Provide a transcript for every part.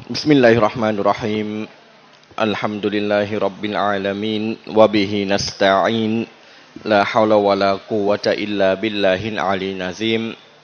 بسم الله الرحمن الرحيم الحمد لله رب العالمين وبه نستعين لا حول ولا قوة إلا بالله العلي العظيم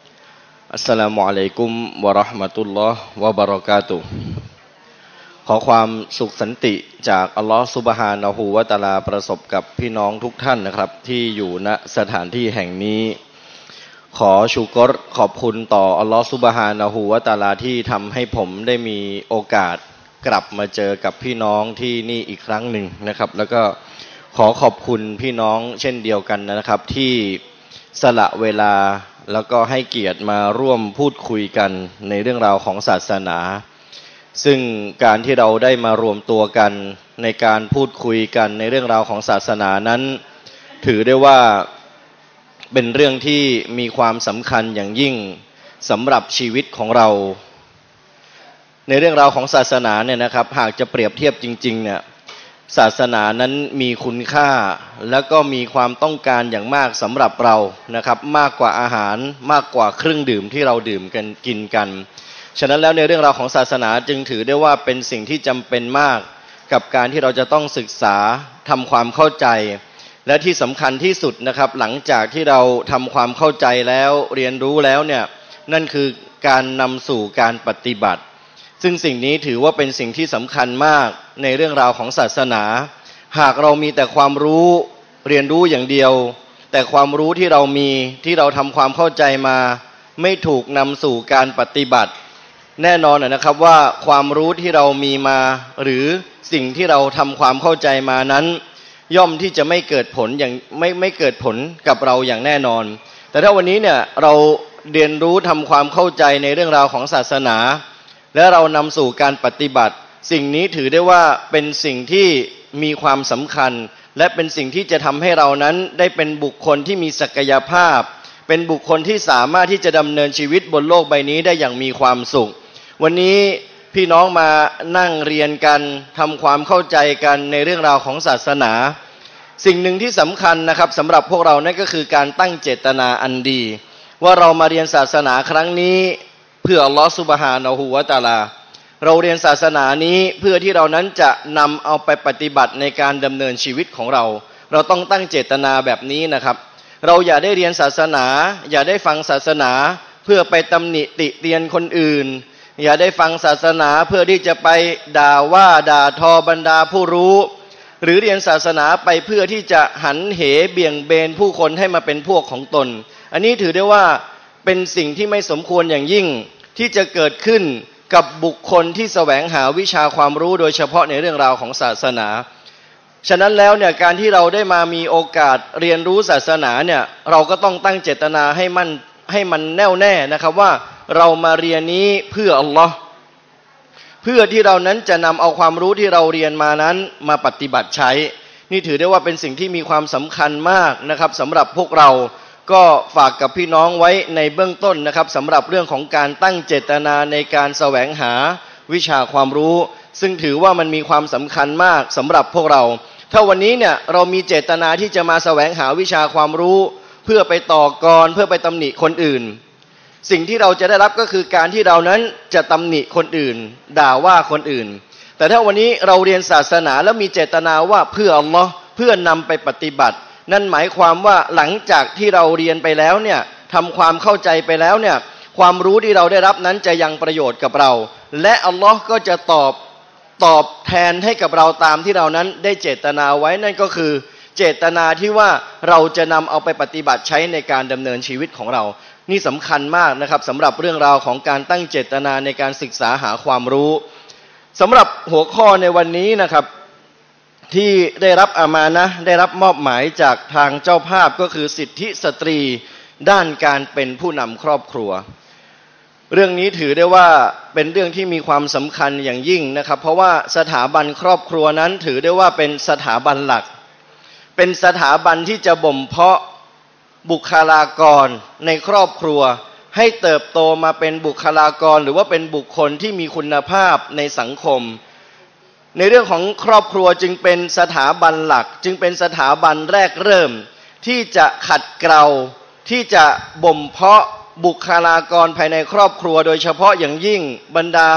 السلام عليكم ورحمة الله وبركاتهขอความสุขสันติจากอัลลอฮฺซุบฮานะฮูวะตะอาลาประสบกับพี่น้องทุกท่านนะครับที่อยู่ณสถานที่แห่งนี้ขอชุกรขอบคุณต่ออัลลอฮฺซุบฮานะฮูวะตะอาลาที่ทำให้ผมได้มีโอกาสกลับมาเจอกับพี่น้องที่นี่อีกครั้งหนึ่งนะครับแล้วก็ขอขอบคุณพี่น้องเช่นเดียวกันนะครับที่สละเวลาแล้วก็ให้เกียรติมาร่วมพูดคุยกันในเรื่องราวของศาสนาซึ่งการที่เราได้มารวมตัวกันในการพูดคุยกันในเรื่องราวของศาสนานั้นถือได้ว่าเป็นเรื่องที่มีความสำคัญอย่างยิ่งสำหรับชีวิตของเราในเรื่องราวของศาสนาเนี่ยนะครับหากจะเปรียบเทียบจริงๆเนี่ยศาสนานั้นมีคุณค่าและก็มีความต้องการอย่างมากสำหรับเรานะครับมากกว่าอาหารมากกว่าเครื่องดื่มที่เราดื่มกันกินกันฉะนั้นแล้วในเรื่องราวของศาสนาจึงถือได้ว่าเป็นสิ่งที่จำเป็นมากกับการที่เราจะต้องศึกษาทำความเข้าใจและที่สำคัญที่สุดนะครับหลังจากที่เราทำความเข้าใจแล้วเรียนรู้แล้วเนี่ยนั่นคือการนำสู่การปฏิบัติซึ่งสิ่งนี้ถือว่าเป็นสิ่งที่สำคัญมากในเรื่องราวของศาสนาหากเรามีแต่ความรู้เรียนรู้อย่างเดียวแต่ความรู้ที่เรามีที่เราทำความเข้าใจมาไม่ถูกนำสู่การปฏิบัติแน่นอนนะครับว่าความรู้ที่เรามีมาหรือสิ่งที่เราทำความเข้าใจมานั้นย่อมที่จะไม่เกิดผลอย่างไม่เกิดผลกับเราอย่างแน่นอนแต่ถ้าวันนี้เนี่ยเราเรียนรู้ทำความเข้าใจในเรื่องราวของศาสนาและเรานำสู่การปฏิบัติสิ่งนี้ถือได้ว่าเป็นสิ่งที่มีความสำคัญและเป็นสิ่งที่จะทำให้เรานั้นได้เป็นบุคคลที่มีศักยภาพเป็นบุคคลที่สามารถที่จะดำเนินชีวิตบนโลกใบนี้ได้อย่างมีความสุขวันนี้พี่น้องมานั่งเรียนกันทำความเข้าใจกันในเรื่องราวของศาสนาสิ่งหนึ่งที่สำคัญนะครับสำหรับพวกเรานั่นก็คือการตั้งเจตนาอันดีว่าเรามาเรียนศาสนาครั้งนี้เพื่ออัลลอฮฺซุบฮานะฮูวะตะอาลาเราเรียนศาสนานี้เพื่อที่เรานั้นจะนำเอาไปปฏิบัติในการดำเนินชีวิตของเราเราต้องตั้งเจตนาแบบนี้นะครับเราอย่าได้เรียนศาสนาอย่าได้ฟังศาสนาเพื่อไปตำหนิติเตียนคนอื่นอย่าได้ฟังศาสนาเพื่อที่จะไปด่าว่าด่าทอบรรดาผู้รู้หรือเรียนศาสนาไปเพื่อที่จะหันเหเบี่ยงเบนผู้คนให้มาเป็นพวกของตนอันนี้ถือได้ว่าเป็นสิ่งที่ไม่สมควรอย่างยิ่งที่จะเกิดขึ้นกับบุคคลที่แสวงหาวิชาความรู้โดยเฉพาะในเรื่องราวของศาสนาฉะนั้นแล้วเนี่ยการที่เราได้มามีโอกาสเรียนรู้ศาสนาเนี่ยเราก็ต้องตั้งเจตนาให้มันแน่วแน่นะครับว่าเรามาเรียนนี้เพื่ออัลลอฮ์เพื่อที่เรานั้นจะนำเอาความรู้ที่เราเรียนมานั้นมาปฏิบัติใช้นี่ถือได้ว่าเป็นสิ่งที่มีความสำคัญมากนะครับสำหรับพวกเราก็ฝากกับพี่น้องไว้ในเบื้องต้นนะครับสำหรับเรื่องของการตั้งเจตนาในการแสวงหาวิชาความรู้ซึ่งถือว่ามันมีความสำคัญมากสำหรับพวกเราถ้าวันนี้เนี่ยเรามีเจตนาที่จะมาแสวงหาวิชาความรู้เพื่อไปต่อกรเพื่อไปตำหนิคนอื่นสิ่งที่เราจะได้รับก็คือการที่เรานั้นจะตำหนิคนอื่นด่าว่าคนอื่นแต่ถ้าวันนี้เราเรียนศาสนาแล้วมีเจตนาว่าเพื่ออัลลอฮ์เพื่อนำไปปฏิบัตินั่นหมายความว่าหลังจากที่เราเรียนไปแล้วเนี่ยทำความเข้าใจไปแล้วเนี่ยความรู้ที่เราได้รับนั้นจะยังประโยชน์กับเราและอัลลอฮ์ก็จะตอบแทนให้กับเราตามที่เรานั้นได้เจตนาไว้นั่นก็คือเจตนาที่ว่าเราจะนำเอาไปปฏิบัติใช้ในการดำเนินชีวิตของเรานี่สำคัญมากนะครับสำหรับเรื่องราวของการตั้งเจตนาในการศึกษาหาความรู้สำหรับหัวข้อในวันนี้นะครับที่ได้รับอามานะห์ได้รับมอบหมายจากทางเจ้าภาพก็คือสิทธิสตรีด้านการเป็นผู้นำครอบครัวเรื่องนี้ถือได้ว่าเป็นเรื่องที่มีความสำคัญอย่างยิ่งนะครับเพราะว่าสถาบันครอบครัวนั้นถือได้ว่าเป็นสถาบันหลักเป็นสถาบันที่จะบ่มเพาะบุคลากรในครอบครัวให้เติบโตมาเป็นบุคลากรหรือว่าเป็นบุคคลที่มีคุณภาพในสังคมในเรื่องของครอบครัวจึงเป็นสถาบันหลักจึงเป็นสถาบันแรกเริ่มที่จะขัดเกลาที่จะบ่มเพาะบุคลากรภายในครอบครัวโดยเฉพาะอย่างยิ่งบรรดา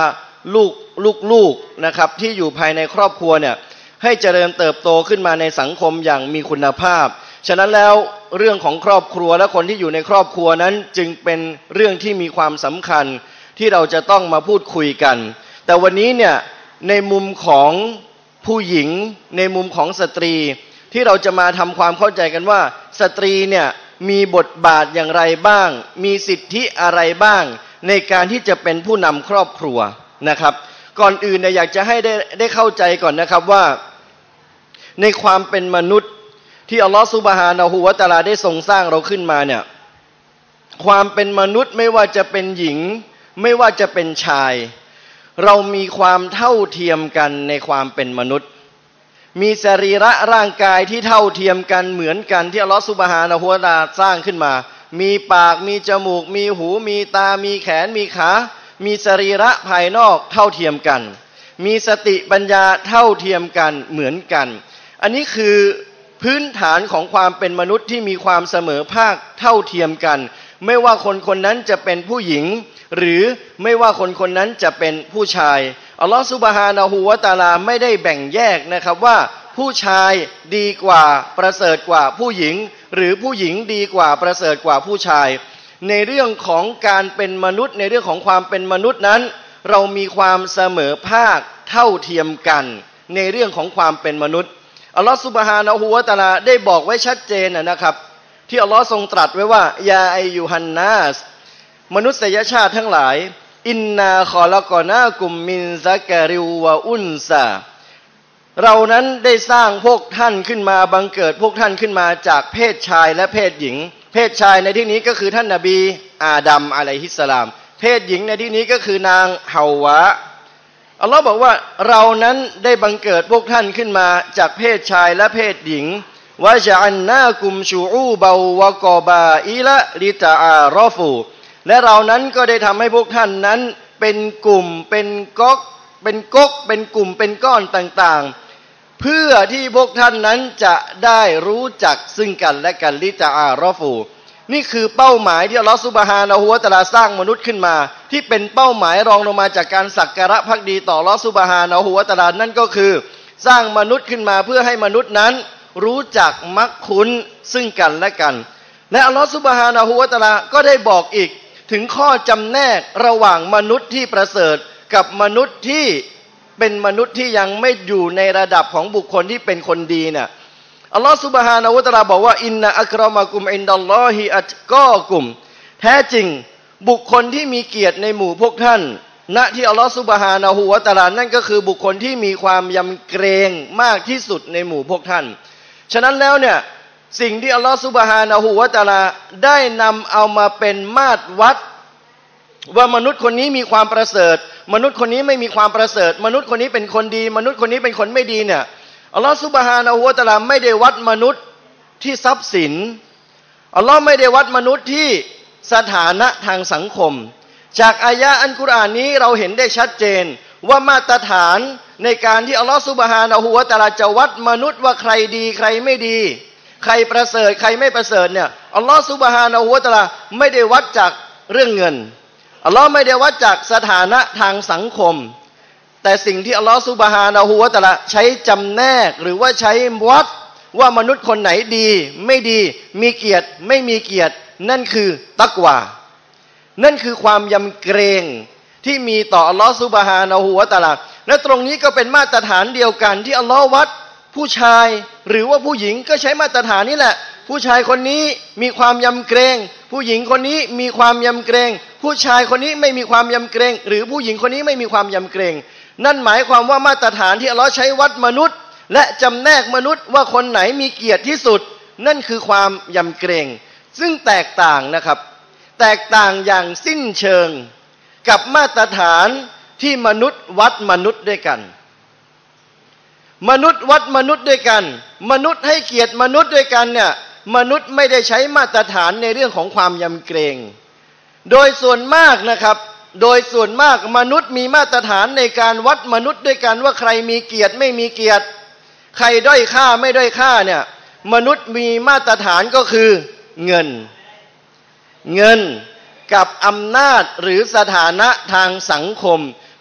ลูกนะครับที่อยู่ภายในครอบครัวเนี่ยให้เจริญเติบโตขึ้นมาในสังคมอย่างมีคุณภาพฉะนั้นแล้วเรื่องของครอบครัวและคนที่อยู่ในครอบครัวนั้นจึงเป็นเรื่องที่มีความสำคัญที่เราจะต้องมาพูดคุยกันแต่วันนี้เนี่ยในมุมของผู้หญิงในมุมของสตรีที่เราจะมาทำความเข้าใจกันว่าสตรีเนี่ยมีบทบาทอย่างไรบ้างมีสิทธิอะไรบ้างในการที่จะเป็นผู้นำครอบครัวนะครับก่อนอื่นเนี่ยอยากจะให้ได้เข้าใจก่อนนะครับว่าในความเป็นมนุษย์ที่อัลลอฮฺซุบฮานะฮูวะตะอาลาได้ทรงสร้างเราขึ้นมาเนี่ยความเป็นมนุษย์ไม่ว่าจะเป็นหญิงไม่ว่าจะเป็นชายเรามีความเท่าเทียมกันในความเป็นมนุษย์มีสรีระร่างกายที่เท่าเทียมกันเหมือนกันที่อัลลอฮฺซุบฮานะฮูวะตะอาลาสร้างขึ้นมามีปากมีจมูกมีหูมีตามีแขนมีขามีสรีระภายนอกเท่าเทียมกันมีสติปัญญาเท่าเทียมกันเหมือนกันอันนี้คือพื้นฐานของความเป็นมนุษย์ที่มีความเสมอภาคเท่าเทียมกันไม่ว่าคนคนนั้นจะเป็นผู้หญิงหรือไม่ว่าคนคนนั้นจะเป็นผู้ชายอัลลอฮฺซุบฮานะฮูวะตะอาลาไม่ได้แบ่งแยกนะครับว่าผู้ชายดีกว่าประเสริฐกว่าผู้หญิงหรือผู้หญิงดีกว่าประเสริฐกว่าผู้ชายในเรื่องของการเป็นมนุษย์ในเรื่องของความเป็นมนุษย์นั้นเรามีความเสมอภาคเท่าเทียมกันในเรื่องของความเป็นมนุษย์อัลลอฮฺซุบฮานะฮูวะตะอาลาได้บอกไว้ชัดเจนนะครับที่อัลลอฮ์ทรงตรัสไว้ว่ายาอัยยูฮันนัสมนุษยชาติทั้งหลายอินนาคอละกอนากุมมินซะกะริวะอุนซาเรานั้นได้สร้างพวกท่านขึ้นมาบังเกิดพวกท่านขึ้นมาจากเพศชายและเพศหญิงเพศชายในที่นี้ก็คือท่านนบีอาดัมอะลัยฮิสสลามเพศหญิงในที่นี้ก็คือนางฮาวะอัลลอฮ์บอกว่าเรานั้นได้บังเกิดพวกท่านขึ้นมาจากเพศชายและเพศหญิงวะจะอันนากุมชูอูบาวะกอบาอิละลิตาอารอฟูและเรานั้นก็ได้ทำให้พวกท่านนั้นเป็นกลุ่มเป็นก๊กเป็นกลุ่มเป็นก้อนต่างๆเพื่อที่พวกท่านนั้นจะได้รู้จักซึ่งกันและกันลิตาอารอฟูนี่คือเป้าหมายที่อัลลอฮฺซุบฮานะฮูวะตะอาลาสร้างมนุษย์ขึ้นมาที่เป็นเป้าหมายรองลงมาจากการสักการะภักดีต่ออัลลอฮฺซุบฮานะฮูวะตะอาลานั่นก็คือสร้างมนุษย์ขึ้นมาเพื่อให้มนุษย์นั้นรู้จักมักคุ้นซึ่งกันและกันและอัลลอฮฺซุบฮานะฮูวะตะอาลาก็ได้บอกอีกถึงข้อจำแนกระหว่างมนุษย์ที่ประเสริฐกับมนุษย์ที่เป็นมนุษย์ที่ยังไม่อยู่ในระดับของบุคคลที่เป็นคนดีเนี่ยอัลลอฮฺซุบฮานะฮูวะตะอาลาบอกว่าอินนะอักรอมะกุมอินดัลลอฮิอัตกอกุมแท้จริงบุคคลที่มีเกียรติในหมู่พวกท่านณที่อัลลอฮฺซุบฮานะฮูวะตะอาลานั่นก็คือบุคคลที่มีความยำเกรงมากที่สุดในหมู่พวกท่านฉะนั้นแล้วเนี่ยสิ่งที่อัลลอฮฺซุบฮานะฮูวะตะอาลาได้นำเอามาเป็นมาตรวัดว่ามนุษย์คนนี้มีความประเสริฐมนุษย์คนนี้ไม่มีความประเสริฐมนุษย์คนนี้เป็นคนดีมนุษย์คนนี้เป็นคนไม่ดีเนี่ยอัลลอฮฺซุบฮานะฮูวะตะอาลาไม่ได้วัดมนุษย์ที่ทรัพย์สินอัลลอฮ์ไม่ได้วัดมนุษย์ที่สถานะทางสังคมจากอายะห์อัลกุรอานนี้เราเห็นได้ชัดเจนว่ามาตรฐานในการที่อัลลอฮฺซุบฮานะฮูวะตะอาลาจะวัดมนุษย์ว่าใครดีใครไม่ดีใครประเสริฐใครไม่ประเสริฐเนี่ยอัลลอฮฺซุบฮานะฮูวะตะอาลาไม่ได้วัดจากเรื่องเงินอัลลอฮ์ไม่ได้วัดจากสถานะทางสังคมแต่สิ่งที่อัลลอฮ์ซุบฮานะฮูวะตะอาลาใช้จำแนกหรือว่าใช้วัดว่ามนุษย์คนไหนดีไม่ดีมีเกียรติไม่มีเกียรตินั่นคือตักวานั่นคือความยำเกรงที่มีต่ออัลลอฮ์ซุบฮานะฮูวะตะอาลาและตรงนี้ก็เป็นมาตรฐานเดียวกันที่อัลลอฮ์วัดผู้ชายหรือว่าผู้หญิงก็ใช้มาตรฐานนี้แหละผู้ชายคนนี้มีความยำเกรงผู้หญิงคนนี้มีความยำเกรงผู้ชายคนนี้ไม่มีความยำเกรงหรือผู้หญิงคนนี้ไม่มีความยำเกรงนั่นหมายความว่ามาตรฐานที่อัลลอฮ์ใช้วัดมนุษย์และจำแนกมนุษย์ว่าคนไหนมีเกียรติที่สุดนั่นคือความยำเกรงซึ่งแตกต่างนะครับแตกต่างอย่างสิ้นเชิงกับมาตรฐานที่มนุษย์วัดมนุษย์ด้วยกันมนุษย์วัดมนุษย์ด้วยกันมนุษย์ให้เกียรติมนุษย์ด้วยกันเนี่ยมนุษย์ไม่ได้ใช้มาตรฐานในเรื่องของความยำเกรงโดยส่วนมากนะครับโดยส่วนมากมนุษย์มีมาตรฐานในการวัดมนุษย์ด้วยกันว่าใครมีเกียรติไม่มีเกียรติใครด้อยค่าไม่ด้อยค่าเนี่ยมนุษย์มีมาตรฐานก็คือเงินกับอำนาจหรือสถานะทางสังคม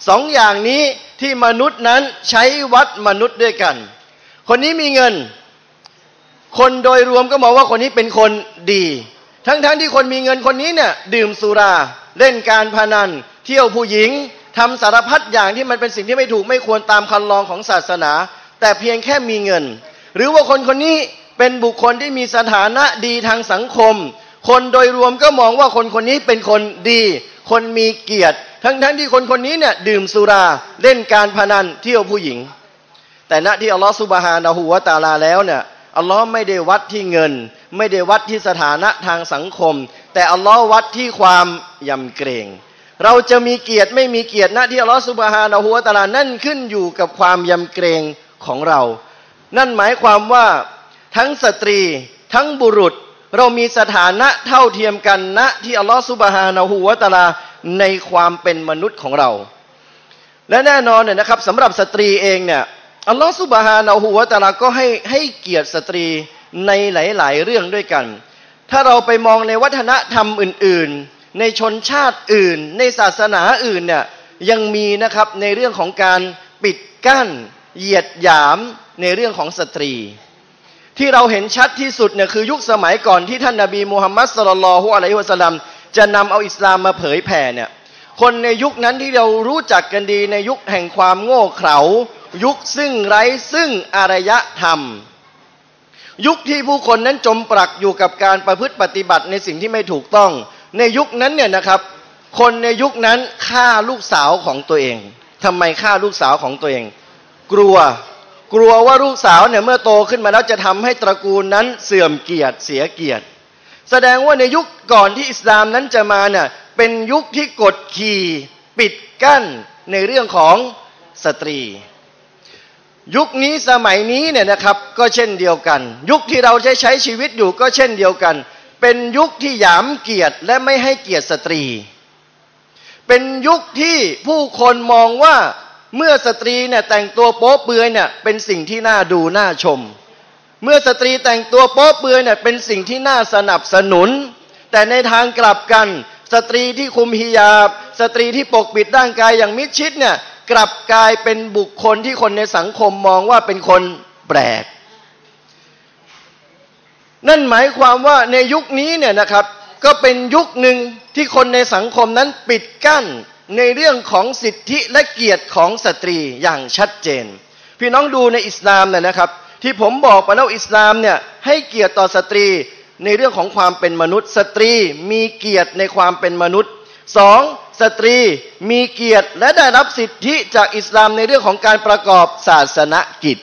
สองอย่างนี้ที่มนุษย์นั้นใช้วัดมนุษย์ด้วยกันคนนี้มีเงินคนโดยรวมก็มองว่าคนนี้เป็นคนดีทั้งที่คนมีเงินคนนี้เนี่ยดื่มสุราเล่นการพนันเที่ยวผู้หญิงทำสารพัดอย่างที่มันเป็นสิ่งที่ไม่ถูกไม่ควรตามคันลองของศาสนาแต่เพียงแค่มีเงินหรือว่าคนนี้เป็นบุคคลที่มีสถานะดีทางสังคมคนโดยรวมก็มองว่าคนนี้เป็นคนดีคนมีเกียรติทั้งที่คนนี้เนี่ยดื่มสุราเล่นการพนันเที่ยวผู้หญิงแต่ณที่อัลลอฮฺซุบฮานะฮูวะตะอาลาแล้วเนี่ยอัลลอฮ์ไม่ได้วัดที่เงินไม่ได้วัดที่สถานะทางสังคมแต่อัลลอฮ์วัดที่ความยำเกรงเราจะมีเกียรติไม่มีเกียรติณที่อัลลอฮ์ซุบฮานะฮูวะตะอาลานั่นขึ้นอยู่กับความยำเกรงของเรานั่นหมายความว่าทั้งสตรีทั้งบุรุษเรามีสถานะเท่าเทียมกันณที่อัลลอฮ์ซุบฮานะฮูวะตะอาลาในความเป็นมนุษย์ของเราและแน่นอนเนี่ยนะครับสำหรับสตรีเองเนี่ยอัลลอฮฺซุบฮานะฮูวะตะอาลาก็ให้เกียรติสตรีในหลายๆเรื่องด้วยกันถ้าเราไปมองในวัฒนธรรมอื่นๆในชนชาติอื่นในศาสนาอื่นเนี่ยยังมีนะครับในเรื่องของการปิดกั้นเหยียดหยามในเรื่องของสตรีที่เราเห็นชัดที่สุดเนี่ยคือยุคสมัยก่อนที่ท่านนบีมุฮัมมัดศ็อลลัลลอฮุอะลัยฮิวะซัลลัมจะนำเอาอิสลามมาเผยแผ่เนี่ยคนในยุคนั้นที่เรารู้จักกันดีในยุคแห่งความโง่เขลายุคซึ่งไร้ซึ่งอารยธรรมยุคที่ผู้คนนั้นจมปลักอยู่กับการประพฤติปฏิบัติในสิ่งที่ไม่ถูกต้องในยุคนั้นเนี่ยนะครับคนในยุคนั้นฆ่าลูกสาวของตัวเองทำไมฆ่าลูกสาวของตัวเองกลัวว่าลูกสาวเนี่ยเมื่อโตขึ้นมาแล้วจะทำให้ตระกูลนั้นเสื่อมเกียรติเสียเกียรติแสดงว่าในยุคก่อนที่อิสลามนั้นจะมาเนี่ยเป็นยุคที่กดขี่ปิดกั้นในเรื่องของสตรียุคนี้สมัยนี้เนี่ยนะครับก็เช่นเดียวกันยุคที่เราใช้ชีวิตอยู่ก็เช่นเดียวกันเป็นยุคที่หยามเกียรติและไม่ให้เกียรติสตรีเป็นยุคที่ผู้คนมองว่าเมื่อสตรีเนี่ยแต่งตัวโป๊เปลือยเนี่ยเป็นสิ่งที่น่าดูน่าชมเมื่อสตรีแต่งตัวโป๊เปลือยเนี่ยเป็นสิ่งที่น่าสนับสนุนแต่ในทางกลับกันสตรีที่คุมฮิญาบสตรีที่ปกปิดร่างกายอย่างมิดชิดเนี่ยกลับกลายเป็นบุคคลที่คนในสังคมมองว่าเป็นคนแปลกนั่นหมายความว่าในยุคนี้เนี่ยนะครับก็เป็นยุคหนึ่งที่คนในสังคมนั้นปิดกั้นในเรื่องของสิทธิและเกียรติของสตรีอย่างชัดเจนพี่น้องดูในอิสลามเนี่ยนะครับที่ผมบอกไปแล้วอิสลามเนี่ยให้เกียรติต่อสตรีในเรื่องของความเป็นมนุษย์สตรีมีเกียรติในความเป็นมนุษย์สองสตรีมีเกียรติและได้รับสิทธิจากอิสลามในเรื่องของการประกอบศาสนกิจ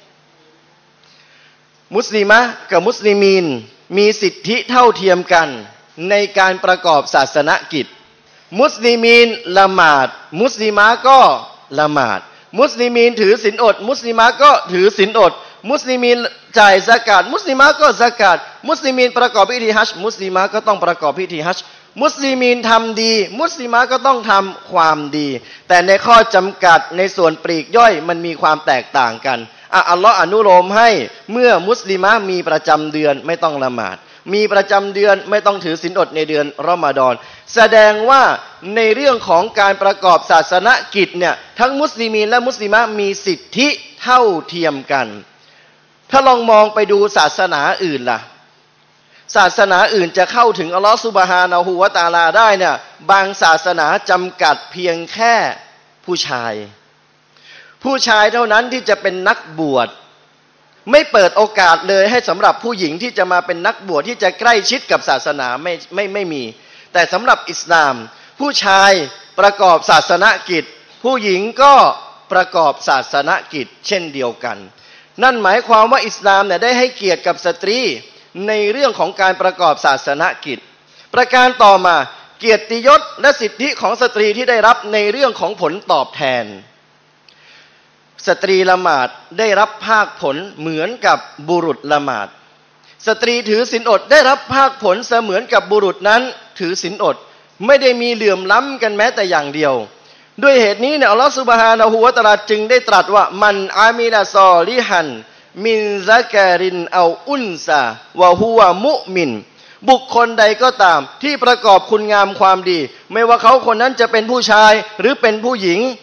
มุสลิมะกับมุสลิมีนมีสิทธิเท่าเทียมกันในการประกอบศาสนกิจมุสลิมีนละหมาดมุสลิมะก็ละหมาดมุสลิมีนถือศีลอดมุสลิมะก็ถือศีลอดมุสลิมีนจ่ายซะกาตมุสลิมะก็ซะกาตมุสลิมีนประกอบพิธีฮัจญ์มุสลิมะก็ต้องประกอบพิธีฮัจญ์มุสลิมีนทำดีมุสลิมะก็ต้องทำความดีแต่ในข้อจำกัดในส่วนปลีกย่อยมันมีความแตกต่างกันอัลลอฮ์อนุโลมให้เมื่อมุสลิมะมีประจำเดือนไม่ต้องละหมาดมีประจำเดือนไม่ต้องถือศีลอดในเดือนรอมฎอนแสดงว่าในเรื่องของการประกอบศาสนกิจเนี่ยทั้งมุสลิมีนและมุสลิมะมีสิทธิเท่าเทียมกันถ้าลองมองไปดูศาสนาอื่นล่ะศาสนาอื่นจะเข้าถึงอัลลอฮฺซุบฮานะฮูวะตะอาลาได้เนี่ยบางศาสนาจำกัดเพียงแค่ผู้ชายเท่านั้นที่จะเป็นนักบวชไม่เปิดโอกาสเลยให้สำหรับผู้หญิงที่จะมาเป็นนักบวชที่จะใกล้ชิดกับศาสนาไม่มีแต่สำหรับอิสลามผู้ชายประกอบศาสนกิจผู้หญิงก็ประกอบศาสนกิจเช่นเดียวกันนั่นหมายความว่าอิสลามเนี่ยได้ให้เกียรติกับสตรีในเรื่องของการประกอบศาสนกิจประการต่อมาเกียรติยศและสิทธิของสตรีที่ได้รับในเรื่องของผลตอบแทนสตรีละหมาดได้รับภาคผลเหมือนกับบุรุษละหมาดสตรีถือศีลอดได้รับภาคผลเสมือนกับบุรุษนั้นถือศีลอดไม่ได้มีเหลื่อมล้ำกันแม้แต่อย่างเดียวด้วยเหตุนี้เนี่ยอัลลอฮฺซุบฮานะฮูวะตะอาลาจึงได้ตรัสว่ามันอามิลาซอลิฮันมินซะกะรินเอาอุนซาวะฮุวะมุมินบุคคลใดก็ตามที่ประกอบคุณงามความดีไม่ว่าเขาคนนั้นจะเป็นผู้ชายหรือเป็นผู้หญิง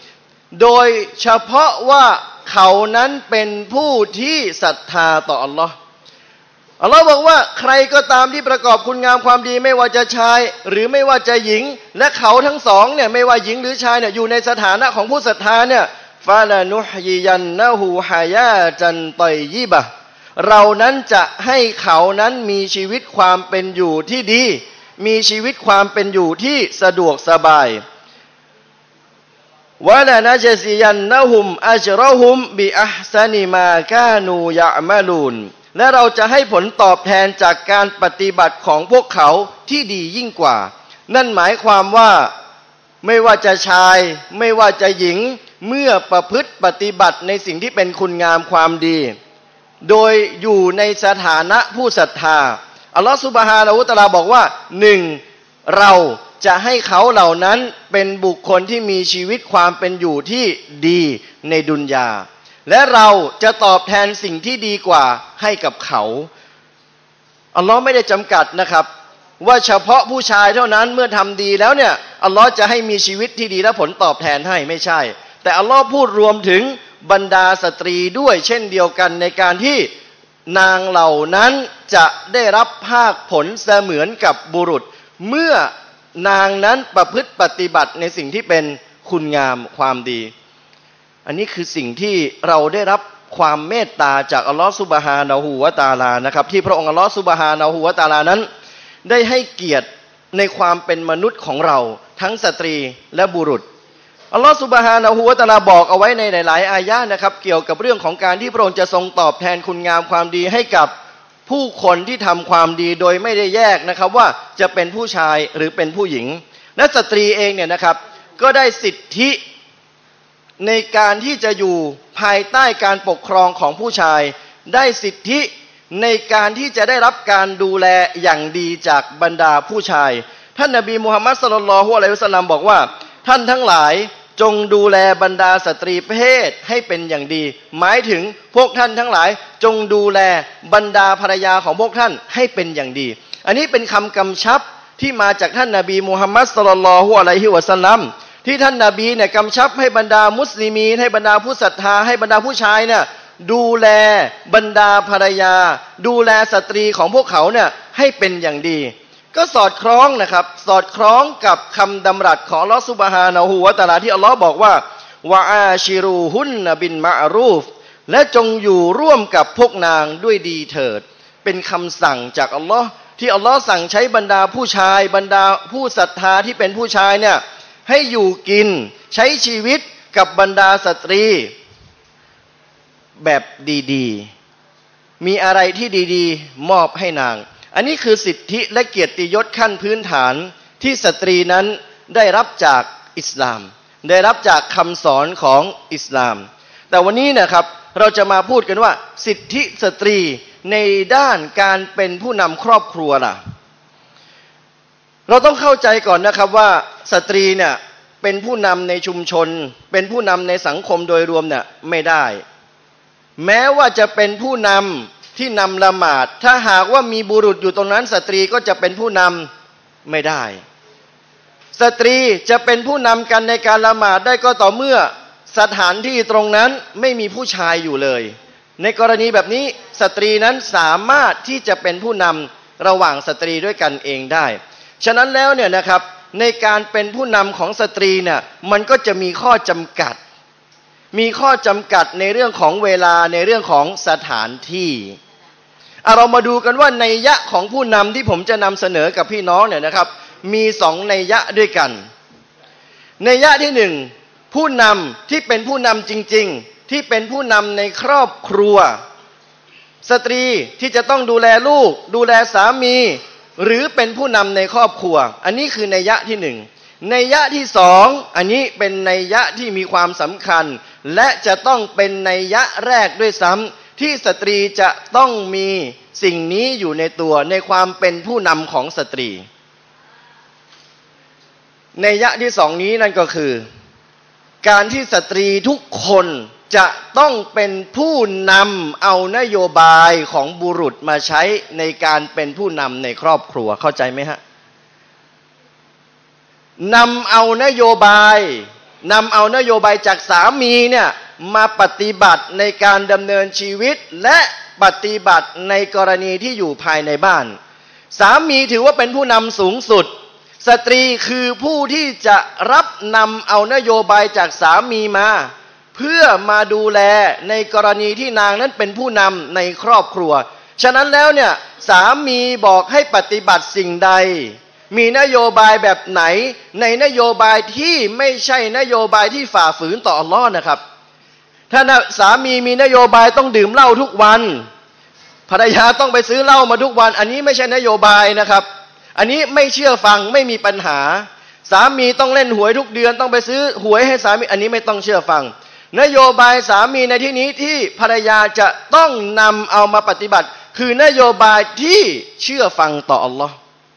โดยเฉพาะว่าเขานั้นเป็นผู้ที่ศรัทธาต่ออัลลอฮ์อัลลอฮ์บอกว่าใครก็ตามที่ประกอบคุณงามความดีไม่ว่าจะชายหรือไม่ว่าจะหญิงและเขาทั้งสองเนี่ยไม่ว่าหญิงหรือชายเนี่ยอยู่ในสถานะของผู้ศรัทธาเนี่ยฟาลานุฮยียันนะฮูฮายาจันตอยยิบะเรานั้นจะให้เขานั้นมีชีวิตความเป็นอยู่ที่ดีมีชีวิตความเป็นอยู่ที่สะดวกสบายวะลานะจซียันนะฮุมอัจรอฮุมบิอัห์ซานิมากานูยะมะลูนและเราจะให้ผลตอบแทนจากการปฏิบัติของพวกเขาที่ดียิ่งกว่านั่นหมายความว่าไม่ว่าจะชายไม่ว่าจะหญิงเมื่อประพฤติปฏิบัติในสิ่งที่เป็นคุณงามความดีโดยอยู่ในสถานะผู้ศรัทธาอัลลอฮฺซุบฮานะฮูวะตะอาลาบอกว่าหนึ่งเราจะให้เขาเหล่านั้นเป็นบุคคลที่มีชีวิตความเป็นอยู่ที่ดีในดุนยาและเราจะตอบแทนสิ่งที่ดีกว่าให้กับเขาอัลลอฮ์ไม่ได้จำกัดนะครับว่าเฉพาะผู้ชายเท่านั้นเมื่อทำดีแล้วเนี่ยอัลลอฮ์จะให้มีชีวิตที่ดีและผลตอบแทนให้ไม่ใช่แต่อัลลอฮ์พูดรวมถึงบรรดาสตรีด้วยเช่นเดียวกันในการที่นางเหล่านั้นจะได้รับภาคผลเสมือนกับบุรุษเมื่อนางนั้นประพฤติปฏิบัติในสิ่งที่เป็นคุณงามความดีอันนี้คือสิ่งที่เราได้รับความเมตตาจากอัลลอฮฺซุบฮานะฮูวะตะอาลานะครับที่พระองค์อัลลอฮฺซุบฮานะฮูวะตะอาลานั้นได้ให้เกียรติในความเป็นมนุษย์ของเราทั้งสตรีและบุรุษอัลลอฮฺซุบฮานะฮูวะตะอาลาบอกเอาไว้ในหลายๆอายะห์นะครับเกี่ยวกับเรื่องของการที่พระองค์จะทรงตอบแทนคุณงามความดีให้กับผู้คนที่ทำความดีโดยไม่ได้แยกนะครับว่าจะเป็นผู้ชายหรือเป็นผู้หญิงและสตรีเองเนี่ยนะครับก็ได้สิทธิในการที่จะอยู่ภายใต้การปกครองของผู้ชายได้สิทธิในการที่จะได้รับการดูแลอย่างดีจากบรรดาผู้ชายท่านนบีมุฮัมมัดศ็อลลัลลอฮุอะลัยฮิวะซัลลัมบอกว่าท่านทั้งหลายจงดูแลบรรดาสตรีเพศให้เป็นอย่างดีหมายถึงพวกท่านทั้งหลายจงดูแลบรรดาภรรยาของพวกท่านให้เป็นอย่างดีอันนี้เป็นคำกำชับที่มาจากท่านนบีมุฮัมมัดศ็อลลัลลอฮุอะลัยฮิวะซัลลัมที่ท่านนบีเนี่ยกำชับให้บรรดามุสลิมีนให้บรรดาผู้ศรัทธาให้บรรดาผู้ชายเนี่ยดูแลบรรดาภรรยาดูแลสตรีของพวกเขาเนี่ยให้เป็นอย่างดีก็สอดคล้องนะครับสอดคล้องกับคำดำรัสของอัลลอฮฺซุบฮานะฮูวะตะอาลาที่อัลลอฮ์บอกว่าวะอาชิรูฮุนนะบินมะอรูฟและจงอยู่ร่วมกับพวกนางด้วยดีเถิดเป็นคำสั่งจากอัลลอฮ์ที่อัลลอฮ์สั่งใช้บรรดาผู้ชายบรรดาผู้ศรัทธาที่เป็นผู้ชายเนี่ยให้อยู่กินใช้ชีวิตกับบรรดาสตรีแบบดีๆมีอะไรที่ดีๆมอบให้นางอันนี้คือสิทธิและเกียรติยศขั้นพื้นฐานที่สตรีนั้นได้รับจากอิสลามได้รับจากคำสอนของอิสลามแต่วันนี้นะครับเราจะมาพูดกันว่าสิทธิสตรีในด้านการเป็นผู้นำครอบครัวล่ะเราต้องเข้าใจก่อนนะครับว่าสตรีเนี่ยเป็นผู้นำในชุมชนเป็นผู้นำในสังคมโดยรวมเนี่ยไม่ได้แม้ว่าจะเป็นผู้นำที่นำละหมาดถ้าหากว่ามีบุรุษอยู่ตรงนั้นสตรีก็จะเป็นผู้นำไม่ได้สตรีจะเป็นผู้นำกันในการละหมาดได้ก็ต่อเมื่อสถานที่ตรงนั้นไม่มีผู้ชายอยู่เลยในกรณีแบบนี้สตรีนั้นสามารถที่จะเป็นผู้นำระหว่างสตรีด้วยกันเองได้ฉะนั้นแล้วเนี่ยนะครับในการเป็นผู้นำของสตรีเนี่ยมันก็จะมีข้อจำกัดในเรื่องของเวลาในเรื่องของสถานที่เรามาดูกันว่านัยยะของผู้นำที่ผมจะนำเสนอกับพี่น้องเนี่ยนะครับมีสองนัยยะด้วยกันนัยยะที่หนึ่งผู้นำที่เป็นผู้นำจริงๆที่เป็นผู้นำในครอบครัวสตรีที่จะต้องดูแลลูกดูแลสามีหรือเป็นผู้นำในครอบครัวอันนี้คือนัยยะที่หนึ่งนัยยะที่สองอันนี้เป็นนัยยะที่มีความสำคัญและจะต้องเป็นนัยยะแรกด้วยซ้ำที่สตรีจะต้องมีสิ่งนี้อยู่ในตัวในความเป็นผู้นำของสตรีนัยยะที่สองนี้นั่นก็คือการที่สตรีทุกคนจะต้องเป็นผู้นำเอานโยบายของบุรุษมาใช้ในการเป็นผู้นำในครอบครัวเข้าใจไหมฮะนำเอานโยบายนำเอานโยบายจากสามีเนี่ยมาปฏิบัติในการดำเนินชีวิตและปฏิบัติในกรณีที่อยู่ภายในบ้านสามีถือว่าเป็นผู้นำสูงสุดสตรีคือผู้ที่จะรับนำเอานโยบายจากสามีมาเพื่อมาดูแลในกรณีที่นางนั้นเป็นผู้นำในครอบครัวฉะนั้นแล้วเนี่ยสามีบอกให้ปฏิบัติสิ่งใดมีนโยบายแบบไหนในนโยบายที่ไม่ใช่นโยบายที่ฝ่าฝืนต่ออัลลอฮ์นะครับถ้าสามีมีนโยบายต้องดื่มเหล้าทุกวันภรรยาต้องไปซื้อเหล้ามาทุกวันอันนี้ไม่ใช่นโยบายนะครับอันนี้ไม่เชื่อฟังไม่มีปัญหาสามีต้องเล่นหวยทุกเดือนต้องไปซื้อหวยให้สามีอันนี้ไม่ต้องเชื่อฟังนโยบายสามีในที่นี้ที่ภรรยาจะต้องนำเอามาปฏิบัติคือนโยบายที่เชื่อฟังต่ออัลลอฮ์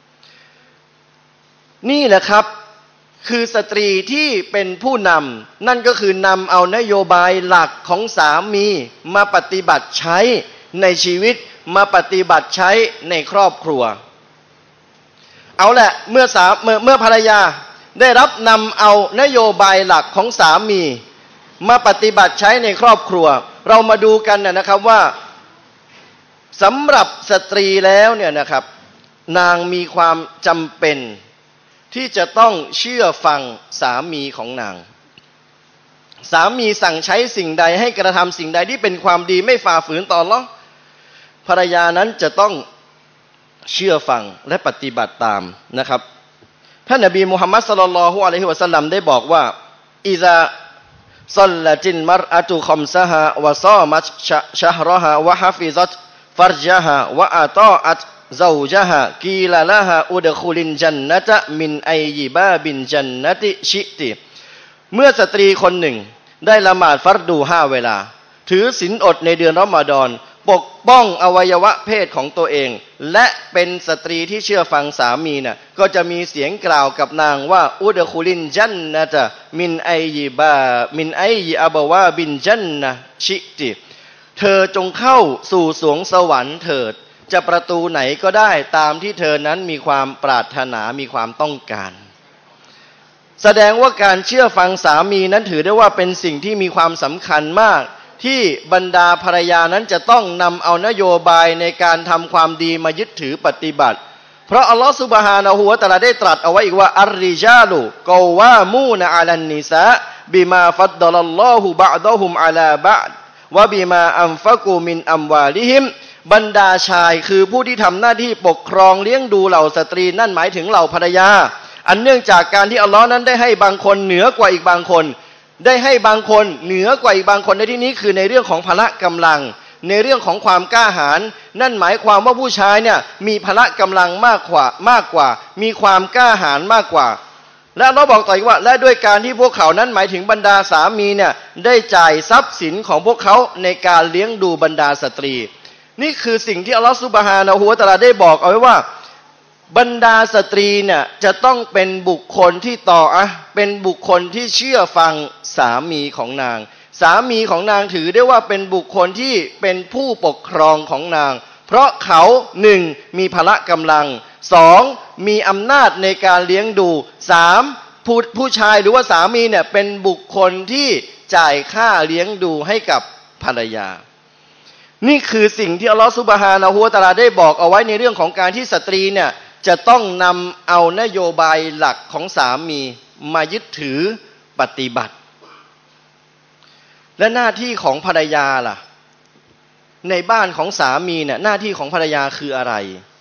นี่แหละครับคือสตรีที่เป็นผู้นำนั่นก็คือนำเอานโยบายหลักของสามีมาปฏิบัติใช้ในชีวิตมาปฏิบัติใช้ในครอบครัวเอาแหละเมื่อภรรยาได้รับนำเอานโยบายหลักของสามีมาปฏิบัติใช้ในครอบครัวเรามาดูกันนะครับว่าสำหรับสตรีแล้วเนี่ยนะครับนางมีความจำเป็นที่จะต้องเชื่อฟังสามีของนางสามีสั่งใช้สิ่งใดให้กระทำสิ่งใดที่เป็นความดีไม่ฝ่าฝืนต่ออัลเลาะห์ภรรยานั้นจะต้องเชื่อฟังและปฏิบัติตามนะครับท่านนบีมุฮัมมัดศ็อลลัลลอฮุอะลัยฮิวะซัลลัมได้บอกว่าอิซาซัลลัติลมัรอะตุค็อมซะฮาวะซอมัตชะฮรอฮาวะฮะฟิซัตฟัรญะฮาวะอะตออัตซาวญะฮากีลาละฮาอุดคุลินญันนะตะมินอัยยิบาบินญันนะติชิติเมื่อสตรีคนหนึ่งได้ละหมาดฟัรดู5เวลาถือศีลอดในเดือนรอมฎอนปกป้องอวัยวะเพศของตัวเองและเป็นสตรีที่เชื่อฟังสามีน่ะก็จะมีเสียงกล่าวกับนางว่าอุดคุลินญันนะตะมินอัยยิอาบวาบินญันนะชิติเธอจงเข้าสู่สวงสวรรค์เถิดจะประตูไหนก็ได้ตามที่เธอนั้นมีความปรารถนามีความต้องการแสดงว่าการเชื่อฟังสามีนั้นถือได้ว่าเป็นสิ่งที่มีความสำคัญมากที่บรรดาภรรยานั้นจะต้องนำเอานโยบายในการทำความดีมายึดถือปฏิบัติเพราะอัลลอฮฺซุบฮานะฮูวะตะอาลาได้ตรัสเอาไว้อีกว่าอัรริญาลุกอวามูนอะลันนิซาบิมาฟัดดลัลลอฮุบะอ์ดะฮุมอะลาบะอ์ดวะบิมาอันฟะกูมินอัมวาลิฮิมบรรดาชายคือผู้ที่ทำหน้าที่ปกครองเลี้ยงดูเหล่าสตรีนั่นหมายถึงเหล่าภรรยาอันเนื่องจากการที่อัลลอฮ์นั้นได้ให้บางคนเหนือกว่าอีกบางคนได้ให้บางคนเหนือกว่าอีกบางคนในที่นี้คือในเรื่องของพละกำลังในเรื่องของความกล้าหาญนั่นหมายความว่าผู้ชายเนี่ยมีพละกำลังมากกว่ามีความกล้าหาญมากกว่าและเราบอกต่ออีกว่าและด้วยการที่พวกเขานั้นหมายถึงบรรดาสามีเนี่ยได้จ่ายทรัพย์สินของพวกเขาในการเลี้ยงดูบรรดาสตรีนี่คือสิ่งที่อัลลอฮฺซุบฮานะฮูวะตะอาลาได้บอกเอาไว้ว่าบรรดาสตรีเนี่ยจะต้องเป็นบุคคลที่เป็นบุคคลที่เชื่อฟังสามีของนางสามีของนางถือได้ว่าเป็นบุคคลที่เป็นผู้ปกครองของนางเพราะเขา1มีพละกำลัง2มีอำนาจในการเลี้ยงดู3ผู้ชายหรือว่าสามีเนี่ยเป็นบุคคลที่จ่ายค่าเลี้ยงดูให้กับภรรยานี่คือสิ่งที่อัลลอฮฺซุบฮานะฮูวะตะอาลาได้บอกเอาไว้ในเรื่องของการที่สตรีเนี่ยจะต้องนำเอานโยบายหลักของสามีมายึดถือปฏิบัติและหน้าที่ของภรรยาล่ะในบ้านของสามีเนี่ยหน้าที่ของภรรยาคืออะไร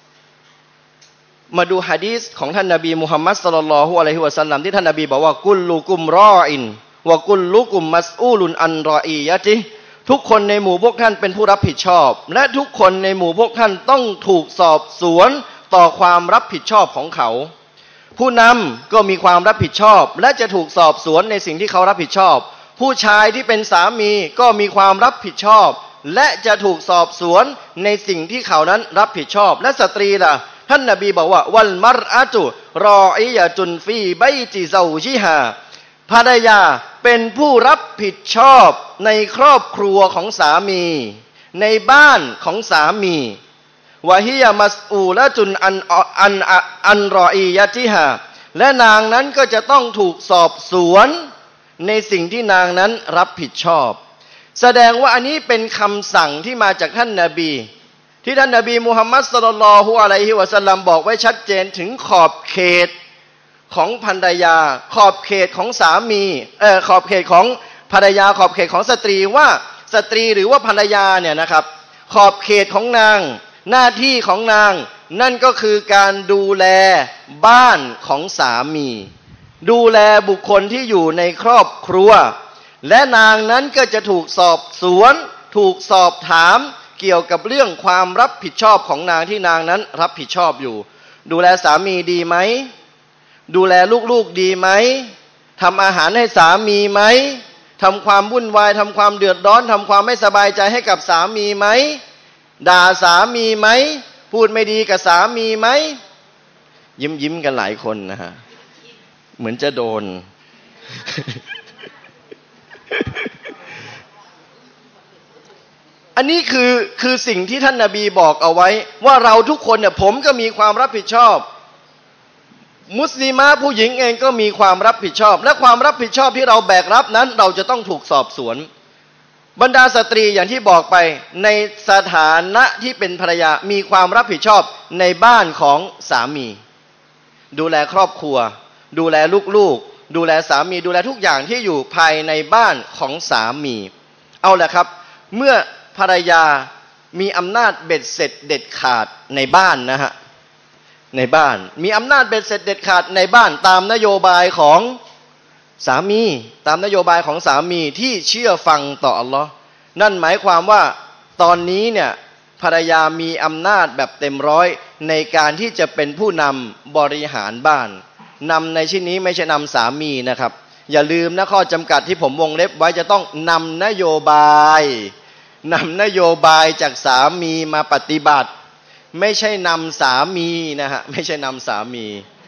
มาดูหะดีษของท่านนบีมุฮัมมัดศ็อลลัลลอฮุอะลัยฮิวะซัลลัมที่ท่านนบีบอกว่ากุลลุกุมรออินวะกุลลุกุมมัสอูลุนอันรออียะติทุกคนในหมู่พวกท่านเป็นผู้รับผิดชอบและทุกคนในหมู่พวกท่านต้องถูกสอบสวนต่อความรับผิดชอบของเขาผู้นำก็มีความรับผิดชอบและจะถูกสอบสวนในสิ่งที่เขารับผิดชอบผู้ชายที่เป็นสามีก็มีความรับผิดชอบและจะถูกสอบสวนในสิ่งที่เขานั้นรับผิดชอบและสตรีล่ะท่านนบีบอกว่าวัลมัรอะตุรออิยะตุนฟีไบติซาวญิฮาภรรยาเป็นผู้รับผิดชอบในครอบครัวของสามีในบ้านของสามีวะฮิยะมัสอูละตุนอันรออียะติฮาและนางนั้นก็จะต้องถูกสอบสวนในสิ่งที่นางนั้นรับผิดชอบแสดงว่าอันนี้เป็นคำสั่งที่มาจากท่านนบีที่ท่านนบีมุฮัมมัดศ็อลลัลลอฮุอะลัยฮิวะซัลลัมบอกไว้ชัดเจนถึงขอบเขตของภรรยาขอบเขตของสามีขอบเขตของภรรยาขอบเขตของสตรีว่าสตรีหรือว่าภรรยาเนี่ยนะครับขอบเขตของนางหน้าที่ของนางนั่นก็คือการดูแลบ้านของสามีดูแลบุคคลที่อยู่ในครอบครัวและนางนั้นก็จะถูกสอบสวนถูกสอบถามเกี่ยวกับเรื่องความรับผิดชอบของนางที่นางนั้นรับผิดชอบอยู่ดูแลสามีดีไหมดูแลลูกๆดีไหมทำอาหารให้สามีไหมทำความวุ่นวายทำความเดือดร้อนทำความไม่สบายใจให้กับสามีไหมด่าสามีไหมพูดไม่ดีกับสามีไหมยิ้มกันหลายคนนะฮะเหมือนจะโดน อันนี้คือสิ่งที่ท่านนบีบอกเอาไว้ว่าเราทุกคนเนี่ยผมก็มีความรับผิดชอบมุสลิมะผู้หญิงเองก็มีความรับผิดชอบและความรับผิดชอบที่เราแบกรับนั้นเราจะต้องถูกสอบสวนบรรดาสตรีอย่างที่บอกไปในสถานะที่เป็นภรรยามีความรับผิดชอบในบ้านของสามีดูแลครอบครัวดูแลลูกๆดูแลสามีดูแลทุกอย่างที่อยู่ภายในบ้านของสามีเอาแหละครับเมื่อภรรยามีอำนาจเบ็ดเสร็จเด็ดขาดในบ้านนะฮะในบ้านมีอำนาจเบ็ดเสร็จเด็ดขาดในบ้านตามนโยบายของสามีตามนโยบายของสามีที่เชื่อฟังต่ออัลลอฮ์นั่นหมายความว่าตอนนี้เนี่ยภรรยามีอำนาจแบบเต็มร้อยในการที่จะเป็นผู้นำบริหารบ้านนำในที่นี้ไม่ใช่นำสามีนะครับอย่าลืมนะข้อจำกัดที่ผมวงเล็บไว้จะต้องนำนโยบายจากสามีมาปฏิบัติไม่ใช่นำสามีนะฮะไม่ใช่นำสามี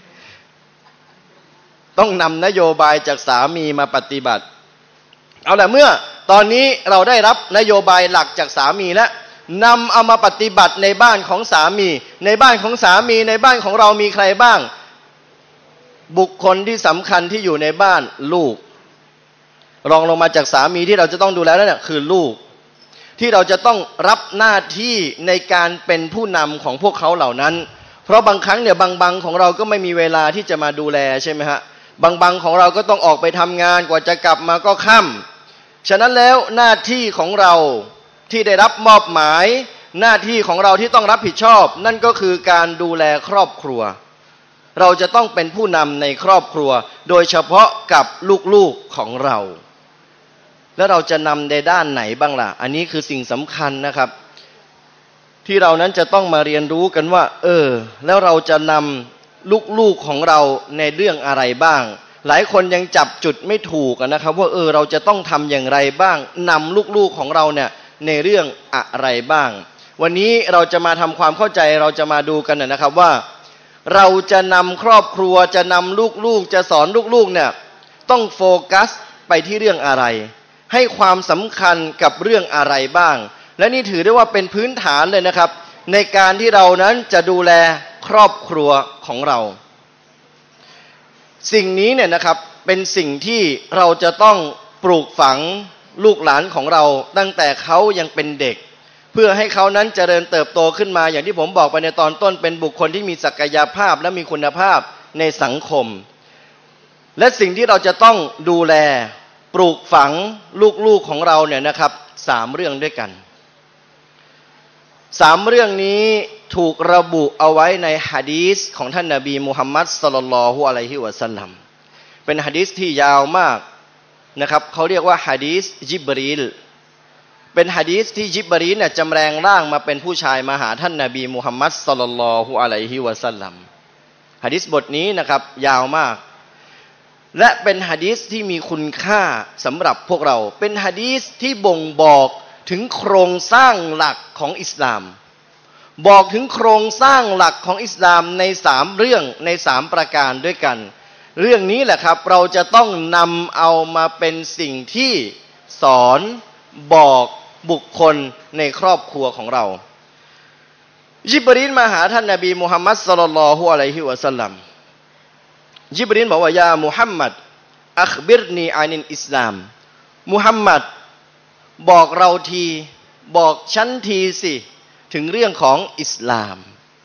ต้องนำนโยบายจากสามีมาปฏิบัติเอาล่ะเมื่อตอนนี้เราได้รับนโยบายหลักจากสามีแล้วนำเอามาปฏิบัติในบ้านของสามีในบ้านของสามีในบ้านของเรามีใครบ้างบุคคลที่สำคัญที่อยู่ในบ้านลูกรองลงมาจากสามีที่เราจะต้องดูแลแล้วเนี่ยคือลูกที่เราจะต้องรับหน้าที่ในการเป็นผู้นำของพวกเขาเหล่านั้นเพราะบางครั้งเนี่ยบางของเราก็ไม่มีเวลาที่จะมาดูแลใช่ไหมฮะบางของเราก็ต้องออกไปทำงานกว่าจะกลับมาก็ค่ำฉะนั้นแล้วหน้าที่ของเราที่ได้รับมอบหมายหน้าที่ของเราที่ต้องรับผิดชอบนั่นก็คือการดูแลครอบครัวเราจะต้องเป็นผู้นำในครอบครัวโดยเฉพาะกับลูกๆของเราแล้วเราจะนำในด้านไหนบ้างล่ะอันนี้คือสิ่งสำคัญนะครับที่เรานั้นจะต้องมาเรียนรู้กันว่าแล้วเราจะนำลูกๆของเราในเรื่องอะไรบ้างหลายคนยังจับจุดไม่ถูกนะครับว่าเราจะต้องทำอย่างไรบ้างนำลูกๆของเราเนี่ยในเรื่องอะไรบ้างวันนี้เราจะมาทำความเข้าใจเราจะมาดูกันนะครับว่าเราจะนำครอบครัวจะนำลูกๆจะสอนลูกๆเนี่ยต้องโฟกัสไปที่เรื่องอะไรให้ความสำคัญกับเรื่องอะไรบ้างและนี่ถือได้ว่าเป็นพื้นฐานเลยนะครับในการที่เรานั้นจะดูแลครอบครัวของเราสิ่งนี้เนี่ยนะครับเป็นสิ่งที่เราจะต้องปลูกฝังลูกหลานของเราตั้งแต่เขายังเป็นเด็กเพื่อให้เขานั้นเจริญเติบโตขึ้นมาอย่างที่ผมบอกไปในตอนต้นเป็นบุคคลที่มีศักยภาพและมีคุณภาพในสังคมและสิ่งที่เราจะต้องดูแลปลูกฝังลูกๆของเราเนี่ยนะครับ3เรื่องด้วยกัน3เรื่องนี้ถูกระบุเอาไว้ในหะดีษของท่านนบีมุฮัมมัดศ็อลลัลลอฮุอะลัยฮิวะซัลลัมเป็นหะดีษที่ยาวมากนะครับเขาเรียกว่าหะดีษญิบรีลเป็นหะดีษที่ญิบรีลเนี่ยจำแรงร่างมาเป็นผู้ชายมาหาท่านนบีมุฮัมมัดศ็อลลัลลอฮุอะลัยฮิวะซัลลัมหะดีษบทนี้นะครับยาวมากและเป็นหะดีษที่มีคุณค่าสำหรับพวกเราเป็นหะดีษที่บ่งบอกถึงโครงสร้างหลักของอิสลามบอกถึงโครงสร้างหลักของอิสลามใน3เรื่องใน3ประการด้วยกันเรื่องนี้แหละครับเราจะต้องนำเอามาเป็นสิ่งที่สอนบอกบุคคลในครอบครัวของเราญิบรีลมาหาท่านนบีมุฮัมมัดศ็อลลัลลอฮุอะลัยฮิวะซัลลัมญิบรีลบอกว่ายามุฮัมมัดอัคบิรนีอานินอิสลามมุฮัมมัดบอกเราทีบอกฉันทีสิถึงเรื่องของอิสลาม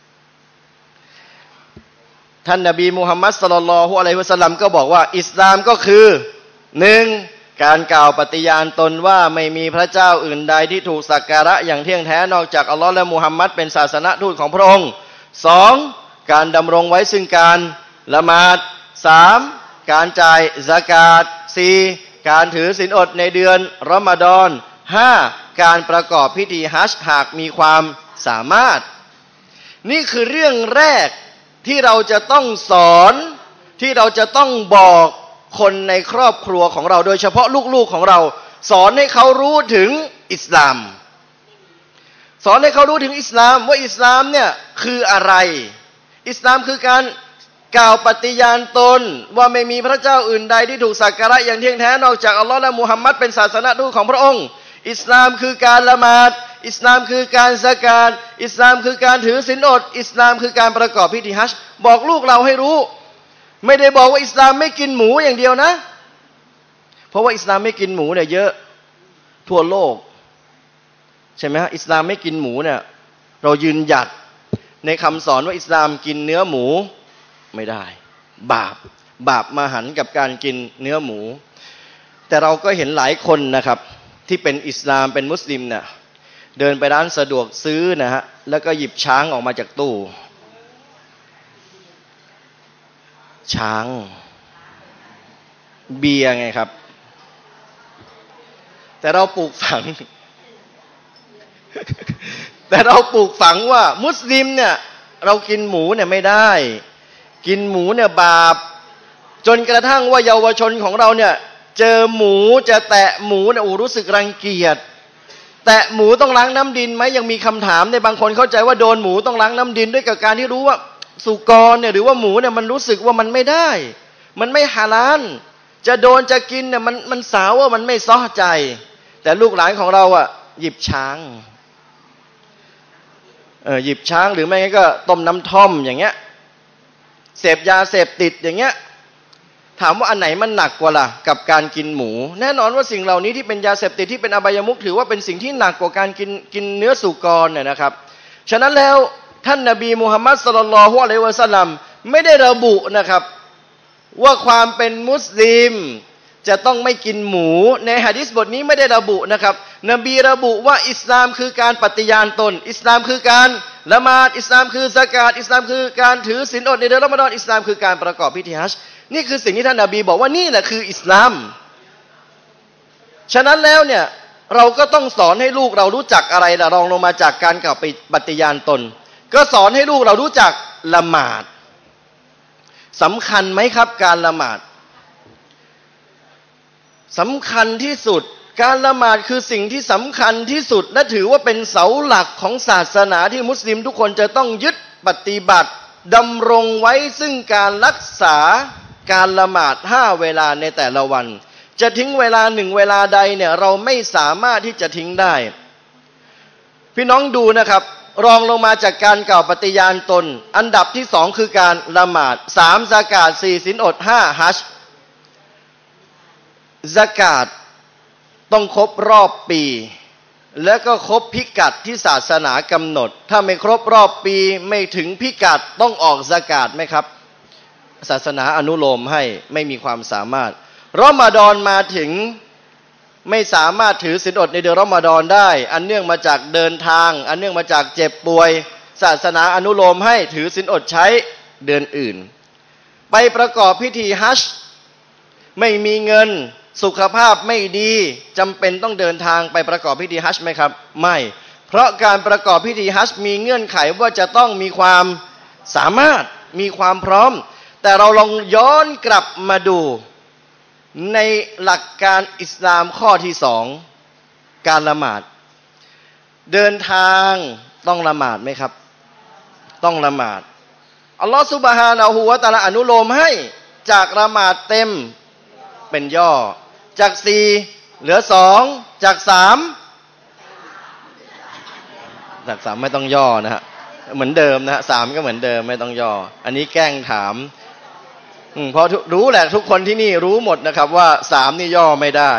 ท่านนบีมุฮัมมัดศ็อลลัลลอฮุอะลัยฮิวะซัลลัมก็บอกว่าอิสลามก็คือหนึ่งการกล่าวปฏิญาณตนว่าไม่มีพระเจ้าอื่นใดที่ถูกสักการะอย่างเที่ยงแท้นอกจากอัลลอฮ์และมุฮัมมัดเป็นศาสนทูตของพระองค์สองการดำรงไว้ซึ่งการละหมาดสามการจ่ายซะกาตสี่การถือศีลอดในเดือนรอมฎอนห้าการประกอบพิธีฮัจญ์หากมีความสามารถนี่คือเรื่องแรกที่เราจะต้องสอนที่เราจะต้องบอกคนในครอบครัวของเราโดยเฉพาะลูกๆของเราสอนให้เขารู้ถึงอิสลามสอนให้เขารู้ถึงอิสลามว่าอิสลามเนี่ยคืออะไรอิสลามคือการกล่าวปฏิญาณตนว่าไม่มีพระเจ้าอื่นใดที่ถูกสักการะอย่างเที่ยงแท้นอกจากอัลลอฮ์และมุฮัมมัดเป็นศาสนทูตของพระองค์อิสลามคือการละหมาดอิสลามคือการซะกาตอิสลามคือการถือศีลอดอิสลามคือการประกอบพิธีฮัจญ์บอกลูกเราให้รู้ไม่ได้บอกว่าอิสลามไม่กินหมูอย่างเดียวนะเพราะว่าอิสลามไม่กินหมูเนี่ยเยอะทั่วโลกใช่ไหมฮะอิสลามไม่กินหมูเนี่ยเรายืนหยัดในคำสอนว่าอิสลามกินเนื้อหมูไม่ได้บาปมหันต์กับการกินเนื้อหมูแต่เราก็เห็นหลายคนนะครับที่เป็นอิสลามเป็นมุสลิมเนี่ยเดินไปร้านสะดวกซื้อนะฮะแล้วก็หยิบช้างออกมาจากตู้ช้างเบียร์ไงครับแต่เราปลูกฝัง ว่ามุสลิมเนี่ยเรากินหมูเนี่ยไม่ได้กินหมูเนี่ยบาปจนกระทั่งว่าเยาวชนของเราเนี่ยเจอหมูจะแตะหมูเนี่ยรู้สึกรังเกียจแตะหมูต้องล้างน้ำดินไหมยังมีคำถามในบางคนเข้าใจว่าโดนหมูต้องล้างน้ำดินด้วยกับการที่รู้ว่าสุกรเนี่ยหรือว่าหมูเนี่ยมันรู้สึกว่ามันไม่ได้มันไม่ฮาลาลจะโดนจะกินเนี่ยมันสาวว่ามันไม่ซ้อใจแต่ลูกหลานของเราอ่ะหยิบช้างหยิบช้างหรือไม่งั้นก็ต้มน้ำท่อมอย่างเงี้ยเสพยาเสพติดอย่างเงี้ยถามว่าอันไหนมันหนักกว่าล่ะกับการกินหมูแน่นอนว่าสิ่งเหล่านี้ที่เป็นยาเสพติดที่เป็นอบายมุขถือว่าเป็นสิ่งที่หนักกว่าการกินเนื้อสุกรเนี่ยนะครับฉะนั้นแล้วท่านนบีมุฮัมมัดศ็อลลัลลอฮุอะลัยฮิวะซัลลัมไม่ได้ระบุนะครับว่าความเป็นมุสลิมจะต้องไม่กินหมูในหะดีษบทนี้ไม่ได้ระบุนะครับนบีระบุว่าอิสลามคือการปฏิญาณตนอิสลามคือการละหมาดอิสลามคือซะกาตอิสลามคือการถือศีลอดในเดือนรอมฎอนอิสลามคือการประกอบพิธีฮัจญ์นี่คือสิ่งที่ท่านนบีบอกว่านี่แหละคืออิสลามฉะนั้นแล้วเนี่ยเราก็ต้องสอนให้ลูกเรารู้จักอะไรล่ะรองลงมาจากการกล่าวปฏิญาณตนก็สอนให้ลูกเรารู้จักละหมาดสำคัญไหมครับการละหมาดสำคัญที่สุดการละหมาดคือสิ่งที่สำคัญที่สุดและถือว่าเป็นเสาหลักของศาสนาที่มุสลิมทุกคนจะต้องยึดปฏิบัติดำรงไว้ซึ่งการรักษาการละหมาด5เวลาในแต่ละวันจะทิ้งเวลา1เวลาใดเนี่ยเราไม่สามารถที่จะทิ้งได้พี่น้องดูนะครับรองลงมาจากการกล่าวปฏิญาณตนอันดับที่2คือการละหมาด3ซะกาต4ศีลอด5ฮัจญ์ซะกาตต้องครบรอบปีแล้วก็ครบพิกัดที่ศาสนากำหนดถ้าไม่ครบรอบปีไม่ถึงพิกัดต้องออกซะกาตไหมครับศาสนาอนุโลมให้ไม่มีความสามารถรอมฎอนมาถึงไม่สามารถถือศีลอดในเดือนรอมฎอนได้อันเนื่องมาจากเดินทางอันเนื่องมาจากเจ็บป่วยศาสนาอนุโลมให้ถือศีลอดใช้เดือนอื่นไปประกอบพิธีฮัจญ์ไม่มีเงินสุขภาพไม่ดีจำเป็นต้องเดินทางไปประกอบพิธีฮัจญ์ไหมครับไม่เพราะการประกอบพิธีฮัจญ์มีเงื่อนไขว่าจะต้องมีความสามารถมีความพร้อมแต่เราลองย้อนกลับมาดูในหลักการอิสลามข้อที่2การละหมาดเดินทางต้องละหมาดไหมครับต้องละหมาดอัลลอฮฺซุบฮานะฮูวะตะอาลาอนุโลมให้จากละหมาดเต็มเป็นย่อจาก4เหลือ2จาก3ไม่ต้องย่อนะฮะเหมือนเดิมนะฮะ3ก็เหมือนเดิมไม่ต้องย่ออันนี้แกล้งถามเพราะรู้แหละทุกคนที่นี่รู้หมดนะครับว่า3นี่ย่อไม่ได้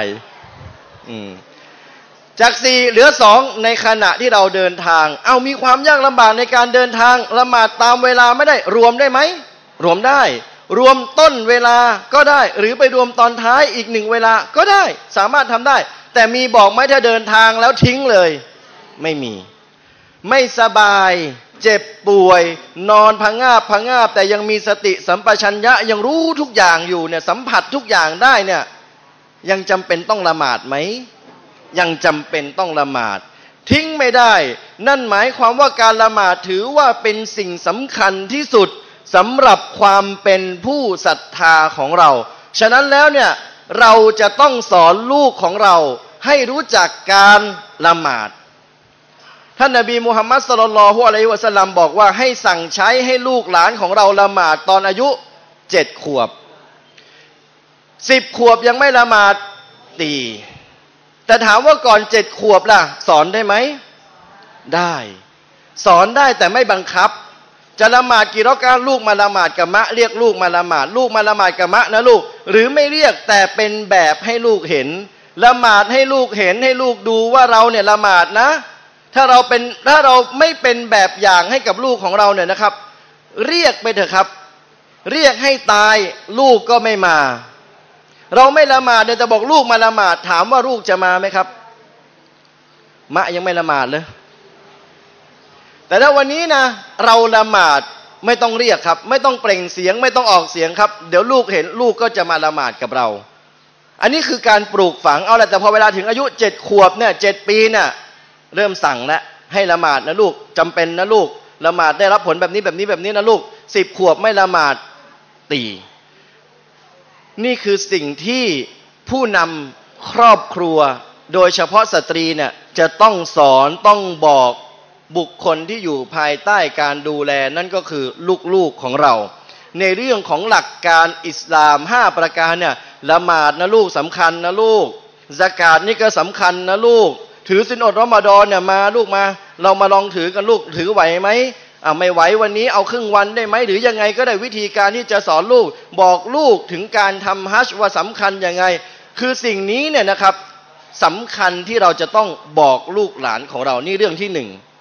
จาก4เหลือ2ในขณะที่เราเดินทางมีความยากลำบากในการเดินทางละหมาดตามเวลาไม่ได้รวมได้ไหมรวมได้รวมต้นเวลาก็ได้หรือไปรวมตอนท้ายอีก1เวลาก็ได้สามารถทำได้แต่มีบอกไหมถ้าเดินทางแล้วทิ้งเลยไม่มีไม่สบายเจ็บป่วยนอนพังงาบแต่ยังมีสติสัมปชัญญะยังรู้ทุกอย่างอยู่เนี่ยสัมผัสทุกอย่างได้เนี่ยยังจำเป็นต้องละหมาดไหมยังจำเป็นต้องละหมาดทิ้งไม่ได้นั่นหมายความว่าการละหมาดถือว่าเป็นสิ่งสำคัญที่สุดสำหรับความเป็นผู้ศรัทธาของเราฉะนั้นแล้วเนี่ยเราจะต้องสอนลูกของเราให้รู้จักการละหมาดท่านนบีมุฮัมมัดศ็อลลัลลอฮุอะลัยฮิวะซัลลัมบอกว่าให้สั่งใช้ให้ลูกหลานของเราละหมาดตอนอายุ7 ขวบ10 ขวบยังไม่ละหมาดตีแต่ถามว่าก่อน7 ขวบล่ะสอนได้ไหมได้สอนได้แต่ไม่บังคับจะละหมาดกี่รอกาลูกมาละหมาดกะมะเรียกลูกมาละหมาดลูกมาละหมาดกะมะนะลูกหรือไม่เรียกแต่เป็นแบบให้ลูกเห็นละหมาดให้ลูกเห็นให้ลูกดูว่าเราเนี่ยละหมาดนะถ้าเราไม่เป็นแบบอย่างให้กับลูกของเราเนี่ยนะครับเรียกไปเถอะครับเรียกให้ตายลูกก็ไม่มาเราไม่ละหมาดเนี่ยแต่บอกลูกมาละหมาดถามว่าลูกจะมาไหมครับมะยังไม่ละหมาดเลยแต่ถ้าวันนี้นะเราละหมาดไม่ต้องเรียกครับไม่ต้องเปล่งเสียงไม่ต้องออกเสียงครับเดี๋ยวลูกเห็นลูกก็จะมาละหมาดกับเราอันนี้คือการปลูกฝังเอาแหละแต่พอเวลาถึงอายุ7 ขวบเนี่ย7 ปีเนี่ยเริ่มสั่งแล้วให้ละหมาดนะลูกจำเป็นนะลูกละหมาดได้รับผลแบบนี้นะลูก10 ขวบไม่ละหมาดตีนี่คือสิ่งที่ผู้นำครอบครัวโดยเฉพาะสตรีเนี่ยจะต้องสอนต้องบอกบุคคลที่อยู่ภายใต้การดูแลนั่นก็คือลูกๆของเราในเรื่องของหลักการอิสลาม5 ประการเนี่ยละหมาดนะลูกสำคัญนะลูกซะกาตนี่ก็สำคัญนะลูกถือศีลอดรอมฎอนเนี่ยมาลูกมาเรามาลองถือกันลูกถือไหวไหมไม่ไหววันนี้เอาครึ่งวันได้ไหมหรือยังไงก็ได้วิธีการที่จะสอนลูกบอกลูกถึงการทำฮัจญ์ว่าสำคัญยังไงคือสิ่งนี้เนี่ยนะครับสำคัญที่เราจะต้องบอกลูกหลานของเรานี่เรื่องที่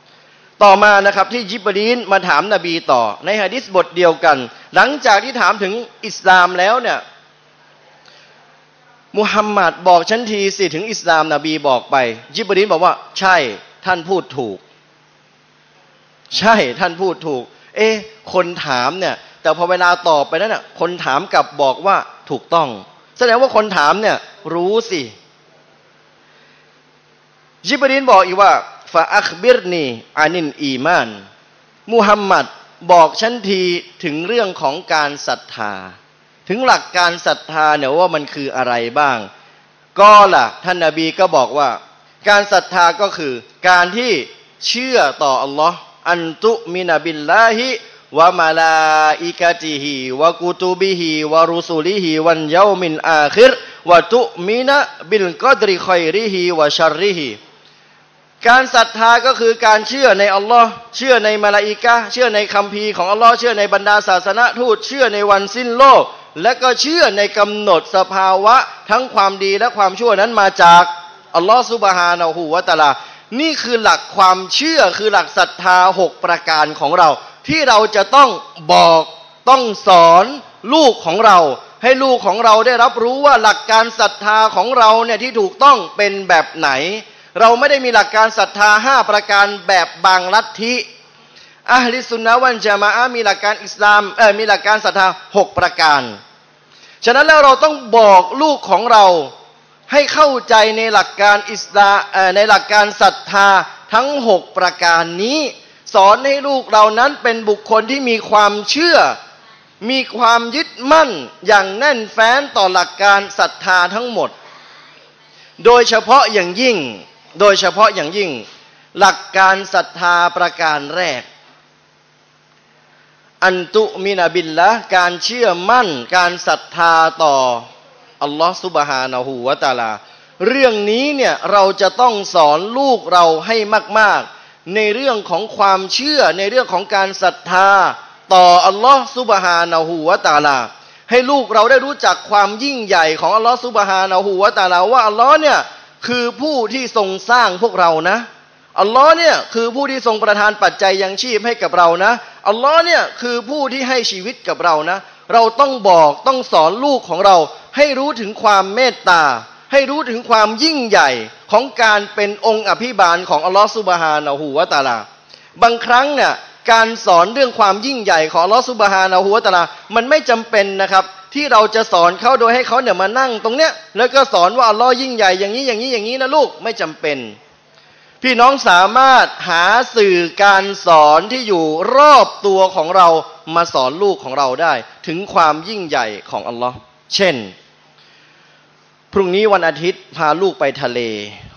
1ต่อมานะครับที่ญิบรีลมาถามนบีต่อในหะดีษบทเดียวกันหลังจากที่ถามถึงอิสลามแล้วเนี่ยมุฮัมมัดบอกฉันทีสิถึงอิสลามนบีบอกไปญิบรีลบอกว่าใช่ท่านพูดถูกใช่ท่านพูดถูกคนถามเนี่ยแต่พอเวลาตอบไปนั้นน่ะคนถามกลับบอกว่าถูกต้องแสดงว่าคนถามเนี่ยรู้สิญิบรีลบอกอีกว่าฟะอัคบิรนีอานินอีมานมุฮัมมัดบอกฉันทีถึงเรื่องของการศรัทธาถึงหลักการศรัทธาเนี่ยว่ามันคืออะไรบ้างก็ล่ะท่านนบีก็บอกว่าการศรัทธาก็คือการที่เชื่อต่ออัลลอฮ์อันตุมินะบิลลาฮิวะมะลาอิกะติฮิวะกุตุบิฮิวะรุสุลิฮิวันยอมินอาคิรวะตุมินะบิลกอดริค็อยริฮิวะชัรริฮิการศรัทธาก็คือการเชื่อในอัลลอฮ์เชื่อในมลาอิกะฮ์เชื่อในคัมภีร์ของอัลลอฮ์เชื่อในบรรดาศาสนทูตเชื่อในวันสิ้นโลกและก็เชื่อในกำหนดสภาวะทั้งความดีและความชั่วนั้นมาจากอัลลอฮ์ซุบฮานะฮูวะตะอาลานี่คือหลักความเชื่อคือหลักศรัทธา6 ประการของเราที่เราจะต้องบอกต้องสอนลูกของเราให้ลูกของเราได้รับรู้ว่าหลักการศรัทธาของเราเนี่ยที่ถูกต้องเป็นแบบไหนเราไม่ได้มีหลักการศรัทธา5 ประการแบบบางลัทธิอะห์ลิสซุนนะฮ์วัลญะมาอะห์มีหลักการอิสลามมีหลักการศรัทธา6 ประการฉะนั้นแล้วเราต้องบอกลูกของเราให้เข้าใจในหลักการอิสลามในหลักการศรัทธาทั้ง6 ประการนี้สอนให้ลูกเรานั้นเป็นบุคคลที่มีความเชื่อมีความยึดมั่นอย่างแน่นแฟ้นต่อหลักการศรัทธาทั้งหมดโดยเฉพาะอย่างยิ่งหลักการศรัทธาประการแรกอันตุมินะบิลละการเชื่อมั่นการศรัทธาต่ออัลลอฮฺซุบฮานะฮูวะตะอาลาเรื่องนี้เนี่ยเราจะต้องสอนลูกเราให้มากๆในเรื่องของความเชื่อในเรื่องของการศรัทธาต่ออัลลอฮฺซุบฮานะฮูวะตะอาลาให้ลูกเราได้รู้จักความยิ่งใหญ่ของอัลลอฮฺซุบฮานะฮูวะตะอาลาว่าอัลลอฮ์เนี่ยคือผู้ที่ทรงสร้างพวกเรานะอัลลอฮ์เนี่ยคือผู้ที่ทรงประทานปัจจัยยังชีพให้กับเรานะอัลลอฮ์เนี่ยคือผู้ที่ให้ชีวิตกับเรานะเราต้องบอกต้องสอนลูกของเราให้รู้ถึงความเมตตาให้รู้ถึงความยิ่งใหญ่ของการเป็นองค์อภิบาลของอัลลอฮ์ซุบฮานะฮูวะตะอาลาบางครั้งเนี่ยการสอนเรื่องความยิ่งใหญ่ของอัลลอฮ์ซุบฮานะฮูวะตะอาลามันไม่จำเป็นนะครับที่เราจะสอนเขาโดยให้เขาเนี่ยมานั่งตรงเนี้ยแล้วก็สอนว่าอัลลอฮ์ยิ่งใหญ่อย่างนี้อย่างนี้อย่างนี้นะลูกไม่จำเป็นพี่น้องสามารถหาสื่อการสอนที่อยู่รอบตัวของเรามาสอนลูกของเราได้ถึงความยิ่งใหญ่ของอัลลอฮ์เช่นพรุ่งนี้วันอาทิตย์พาลูกไปทะเล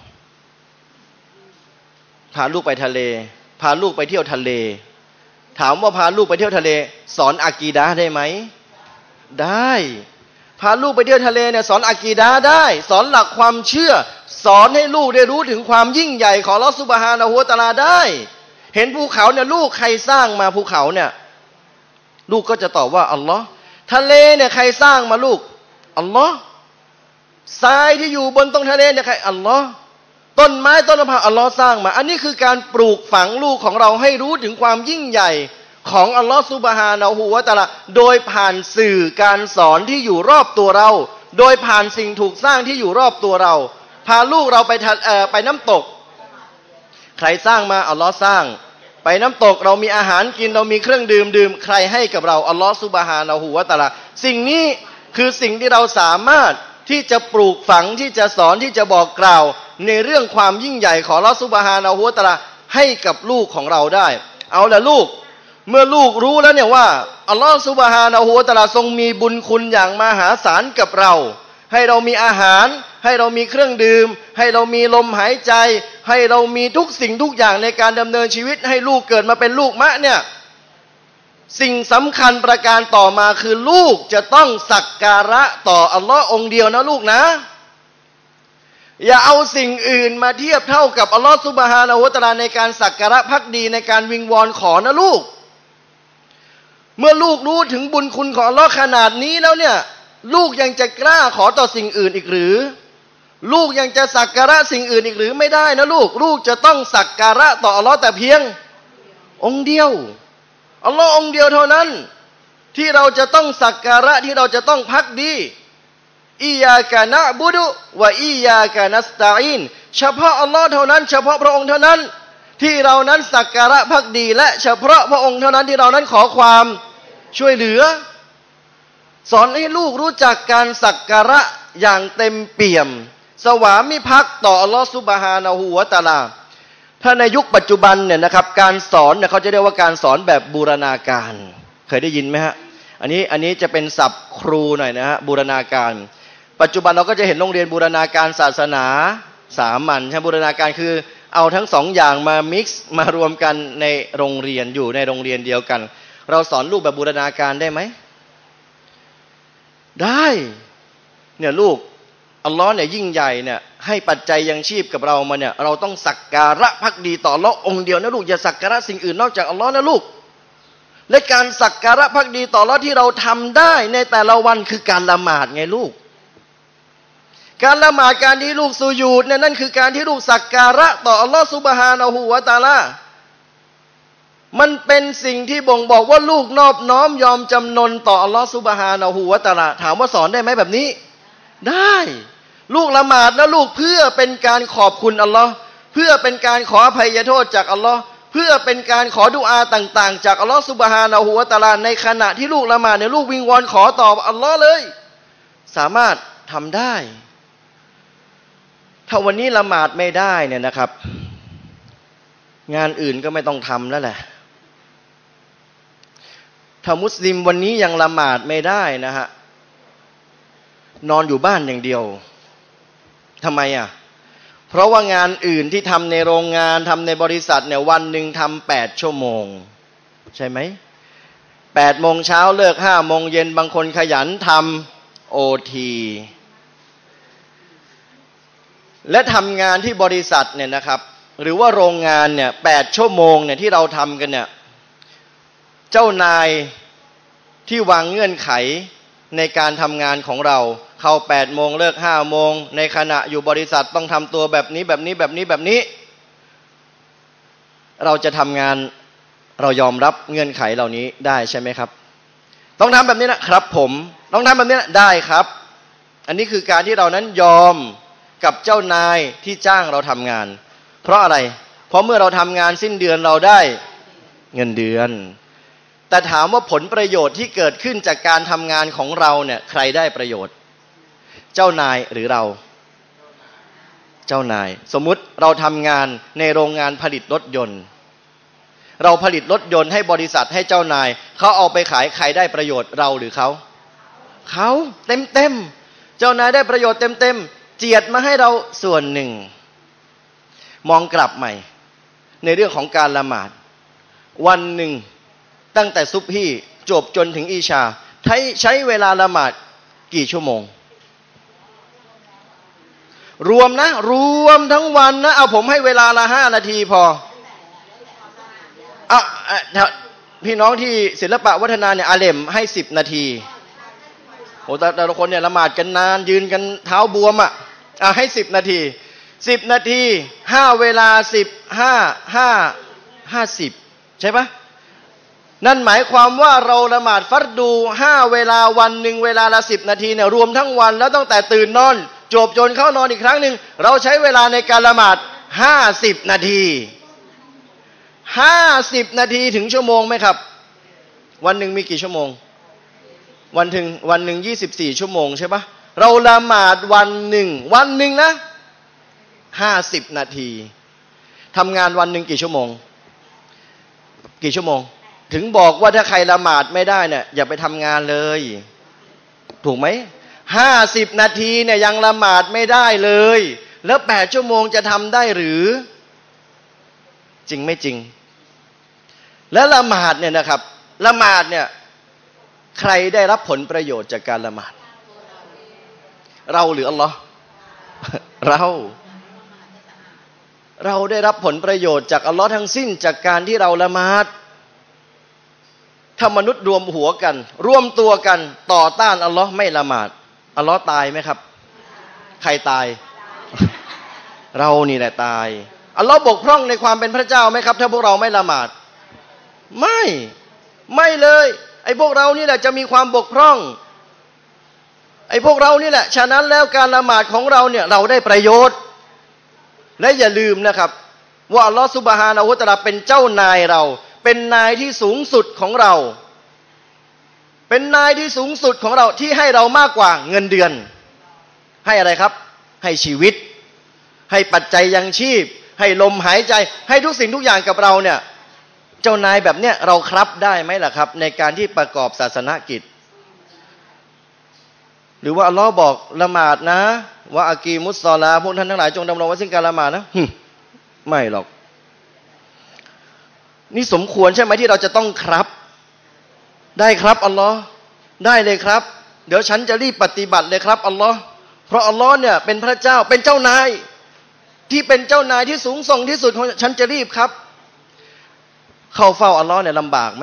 พาลูกไปเที่ยวทะเลถามว่าพาลูกไปเที่ยวทะเลสอนอากีดะห์ได้ไหมได้พาลูกไปเที่ยวทะเลเนี่ยสอนอากีดะห์ได้สอนหลักความเชื่อสอนให้ลูกได้รู้ถึงความยิ่งใหญ่ของอัลเลาะห์ซุบฮานะฮูวะตะอาลาได้เห็นภูเขาเนี่ยลูกใครสร้างมาภูเขาเนี่ยลูกก็จะตอบว่าอัลลอฮ์ทะเลเนี่ยใครสร้างมาลูกอัลลอฮ์ทรายที่อยู่บนตรงทะเลเนี่ยใครอัลลอฮ์ต้นไม้ต้นมะพร้าวอัลลอฮ์สร้างมาอันนี้คือการปลูกฝังลูกของเราให้รู้ถึงความยิ่งใหญ่ของอัลลอฮ์ซุบฮานะฮูวะตะอาลาโดยผ่านสื่อการสอนที่อยู่รอบตัวเราโดยผ่านสิ่งถูกสร้างที่อยู่รอบตัวเราพาลูกเราไปน้ำตกใครสร้างมาอัลลอฮ์สร้างไปน้ำตกเรามีอาหารกินเรามีเครื่องดื่มใครให้กับเราอัลลอฮ์ซุบฮานะฮูวะตะอาลาสิ่งนี้คือสิ่งที่เราสามารถที่จะปลูกฝังที่จะสอนที่จะบอกกล่าวในเรื่องความยิ่งใหญ่ของอัลลอฮ์ซุบฮานะฮูวะตะอาลาให้กับลูกของเราได้เอาละลูกเมื่อลูกรู้แล้วเนี่ยว่าอัลลอฮ์ซุบฮานะฮูวะตะอาลาทรงมีบุญคุณอย่างมหาศาลกับเราให้เรามีอาหารให้เรามีเครื่องดื่มให้เรามีลมหายใจให้เรามีทุกสิ่งทุกอย่างในการดำเนินชีวิตให้ลูกเกิดมาเป็นลูกมะเนี่ยสิ่งสำคัญประการต่อมาคือลูกจะต้องสักการะต่ออัลลอฮ์องเดียวนะลูกนะอย่าเอาสิ่งอื่นมาเทียบเท่ากับอัลลอฮ์ซุบฮานะฮูวะตะอาลาในการสักการะภักดีในการวิงวอนขอนะลูกเมื่อลูกรู้ถึงบุญคุณของอัลลอฮ์ขนาดนี้แล้วเนี่ยลูกยังจะกล้าขอต่อสิ่งอื่นอีกหรือลูกยังจะสักการะสิ่งอื่นอีกหรือไม่ได้นะลูกจะต้องสักการะต่ออัลลอฮ์แต่เพียงองค์เดียวอัลลอฮ์องค์เดียวเท่านั้นที่เราจะต้องสักการะที่เราจะต้องภักดีอิยากะนะบุดุวะอิยากะนัสตะอีนเฉพาะอัลลอฮ์เท่านั้นเฉพาะพระองค์เท่านั้นที่เรานั้นสักการะภักดีและเฉพาะพระองค์เท่านั้นที่เรานั้นขอความช่วยเหลือสอนให้ลูกรู้จักการสักการะอย่างเต็มเปี่ยมสวามิภักดิ์ต่ออัลลอฮฺซุบฮานะฮูวะตะอาลาถ้าในยุคปัจจุบันเนี่ยนะครับการสอนเนี่ยเขาจะเรียกว่าการสอนแบบบูรณาการเคยได้ยินไหมฮะอันนี้จะเป็นศัพท์ครูหน่อยนะฮะบูรณาการปัจจุบันเราก็จะเห็นโรงเรียนบูรณาการศาสนาสามัญใช่บูรณาการคือเอาทั้งสองอย่างมามิกซ์มารวมกันในโรงเรียนอยู่ในโรงเรียนเดียวกันเราสอนลูกแบบบูรณาการได้ไหมได้เนี่ยลูกอัลลอฮ์เนี่ยยิ่งใหญ่เนี่ยให้ปัจจัยยังชีพกับเรามาเนี่ยเราต้องสักการะภักดีต่ออัลลอฮ์องค์เดียวนะลูกอย่าสักการะสิ่งอื่นนอกจากอัลลอฮ์นะลูกและการสักการะภักดีต่ออัลลอฮ์ที่เราทำได้ในแต่ละวันคือการละหมาดไงลูกการละหมาดการที่ลูกสุญูดเนี่ยนั่นคือการที่ลูกสักการะต่ออัลลอฮ์ซุบฮานะฮูวะตะอาลามันเป็นสิ่งที่บ่งบอกว่าลูกนอบน้อมยอมจำนนต่ออัลลอฮ์ซุบฮานะฮูวะตะอาลาถามว่าสอนได้ไหมแบบนี้ได้ลูกละหมาดแล้วลูกเพื่อเป็นการขอบคุณอัลลอฮ์เพื่อเป็นการขออภัยโทษจากอัลลอฮ์เพื่อเป็นการขอดุอาต่างๆจากอัลลอฮ์ซุบฮานะฮูวะตะอาลาในขณะที่ลูกละหมาดเนี่ยลูกวิงวอนขอต่ออัลลอฮ์เลยสามารถทำได้ถ้าวันนี้ละหมาดไม่ได้เนี่ยนะครับงานอื่นก็ไม่ต้องทำแล้วแหละถ้ามุสลิมวันนี้ยังละหมาดไม่ได้นะฮะนอนอยู่บ้านอย่างเดียวทำไมอ่ะเพราะว่างานอื่นที่ทำในโรงงานทำในบริษัทเนี่ยวันหนึ่งทำ8 ชั่วโมงใช่ไหม8 โมงเช้าเลิก5 โมงเย็นบางคนขยันทำ OT และทำงานที่บริษัทเนี่ยนะครับหรือว่าโรงงานเนี่ย8 ชั่วโมงเนี่ยที่เราทำกันเนี่ยเจ้านายที่วางเงื่อนไขในการทำงานของเราเข้า8 โมงเลิก5 โมงในขณะอยู่บริษัทต้องทำตัวแบบนี้แบบนี้แบบนี้แบบนี้เราจะทำงานเรายอมรับเงื่อนไขเหล่านี้ได้ใช่ไหมครับต้องทำแบบนี้นะครับผมต้องทำแบบนี้นะได้ครับอันนี้คือการที่เรานั้นยอมกับเจ้านายที่จ้างเราทำงานเพราะอะไรเพราะเมื่อเราทำงานสิ้นเดือนเราได้เงินเดือนแต่ถามว่าผลประโยชน์ที่เกิดขึ้นจากการทำงานของเราเนี่ยใครได้ประโยชน์เจ้านายหรือเราเจ้านายสมมุติเราทำงานในโรงงานผลิตรถยนต์เราผลิตรถยนต์ให้บริษัทให้เจ้านายเขาเอาไปขายใครได้ประโยชน์เราหรือเขาเต็มเจ้านายได้ประโยชน์เต็มเจียดมาให้เราส่วนหนึ่งมองกลับใหม่ในเรื่องของการละหมาดวันหนึ่งตั้งแต่ซุบฮี่จบจนถึงอีชาใช้เวลาละหมาดกี่ชั่วโมงรวมทั้งวันนะเอาผมให้เวลาละ5 นาทีพอพี่น้องที่ศิลปะวัฒนาเนี่ยอาเลมให้10 นาทีโอ้แต่ละคนเนี่ยละหมาดกันนานยืนกันเท้าบวมให้10 นาที10 นาที5 เวลา50ใช่ปะนั่นหมายความว่าเราละหมาดฟัรดู5 เวลาวันหนึ่งเวลาละ10 นาทีเนี่ยรวมทั้งวันแล้วตั้งแต่ตื่นนอนจบจนเข้านอนอีกครั้งหนึ่งเราใช้เวลาในการละหมาด50 นาที50 นาทีถึงชั่วโมงไหมครับวันหนึ่งมีกี่ชั่วโมงวันหนึ่ง24 ชั่วโมงใช่ปะเราละหมาดวันหนึ่งนะ50 นาทีทำงานวันหนึ่งกี่ชั่วโมงถึงบอกว่าถ้าใครละหมาดไม่ได้เนี่ยอย่าไปทำงานเลยถูกไหม50 นาทีเนี่ยยังละหมาดไม่ได้เลยแล้ว8 ชั่วโมงจะทำได้หรือจริงไม่จริงแล้วละหมาดเนี่ยนะครับละหมาดเนี่ยใครได้รับผลประโยชน์จากการละหมาดเราหรืออัลลอฮ์เราได้รับผลประโยชน์จากอัลลอฮ์ทั้งสิ้นจากการที่เราละหมาดถ้ามนุษย์รวมหัวกันร่วมตัวกันต่อต้านอัลลอฮ์ไม่ละหมาดอัลลอฮ์ตายไหมครับใครตาย เรานี่แหละตายอัลลอฮ์บกพร่องในความเป็นพระเจ้าไหมครับถ้าพวกเราไม่ละหมาดไม่เลยไอ้พวกเรานี่แหละจะมีความบกพร่องไอ้พวกเรานี่แหละฉะนั้นแล้วการละหมาดของเราเนี่ยเราได้ประโยชน์และอย่าลืมนะครับว่าอัลลอฮ์ซุบฮานะฮูวะตะอาลาเป็นเจ้านายเราเป็นนายที่สูงสุดของเราเป็นนายที่สูงสุดของเราที่ให้เรามากกว่าเงินเดือนให้อะไรครับให้ชีวิตให้ปัจจัยยังชีพให้ลมหายใจให้ทุกสิ่งทุกอย่างกับเราเนี่ยเจ้านายแบบเนี้ยเราครับได้ไหมล่ะครับในการที่ประกอบศาสนกิจหรือว่าอัลลอฮ์บอกละหมาดนะว่าอากีมุสซอลาพวกท่านทั้งหลายจงดำรงไว้ซึ่งการละหมาดนะไม่หรอกนี่สมควรใช่ไหมที่เราจะต้องครับได้ครับอัลลอฮ์ได้เลยครับเดี๋ยวฉันจะรีบปฏิบัติเลยครับอัลลอฮ์เพราะอัลลอฮ์เนี่ยเป็นพระเจ้าเป็นเจ้านายที่เป็นเจ้านายที่สูงส่งที่สุดของฉันจะรีบครับเข้าเฝ้าอัลลอฮ์เนี่ยลำบากไหม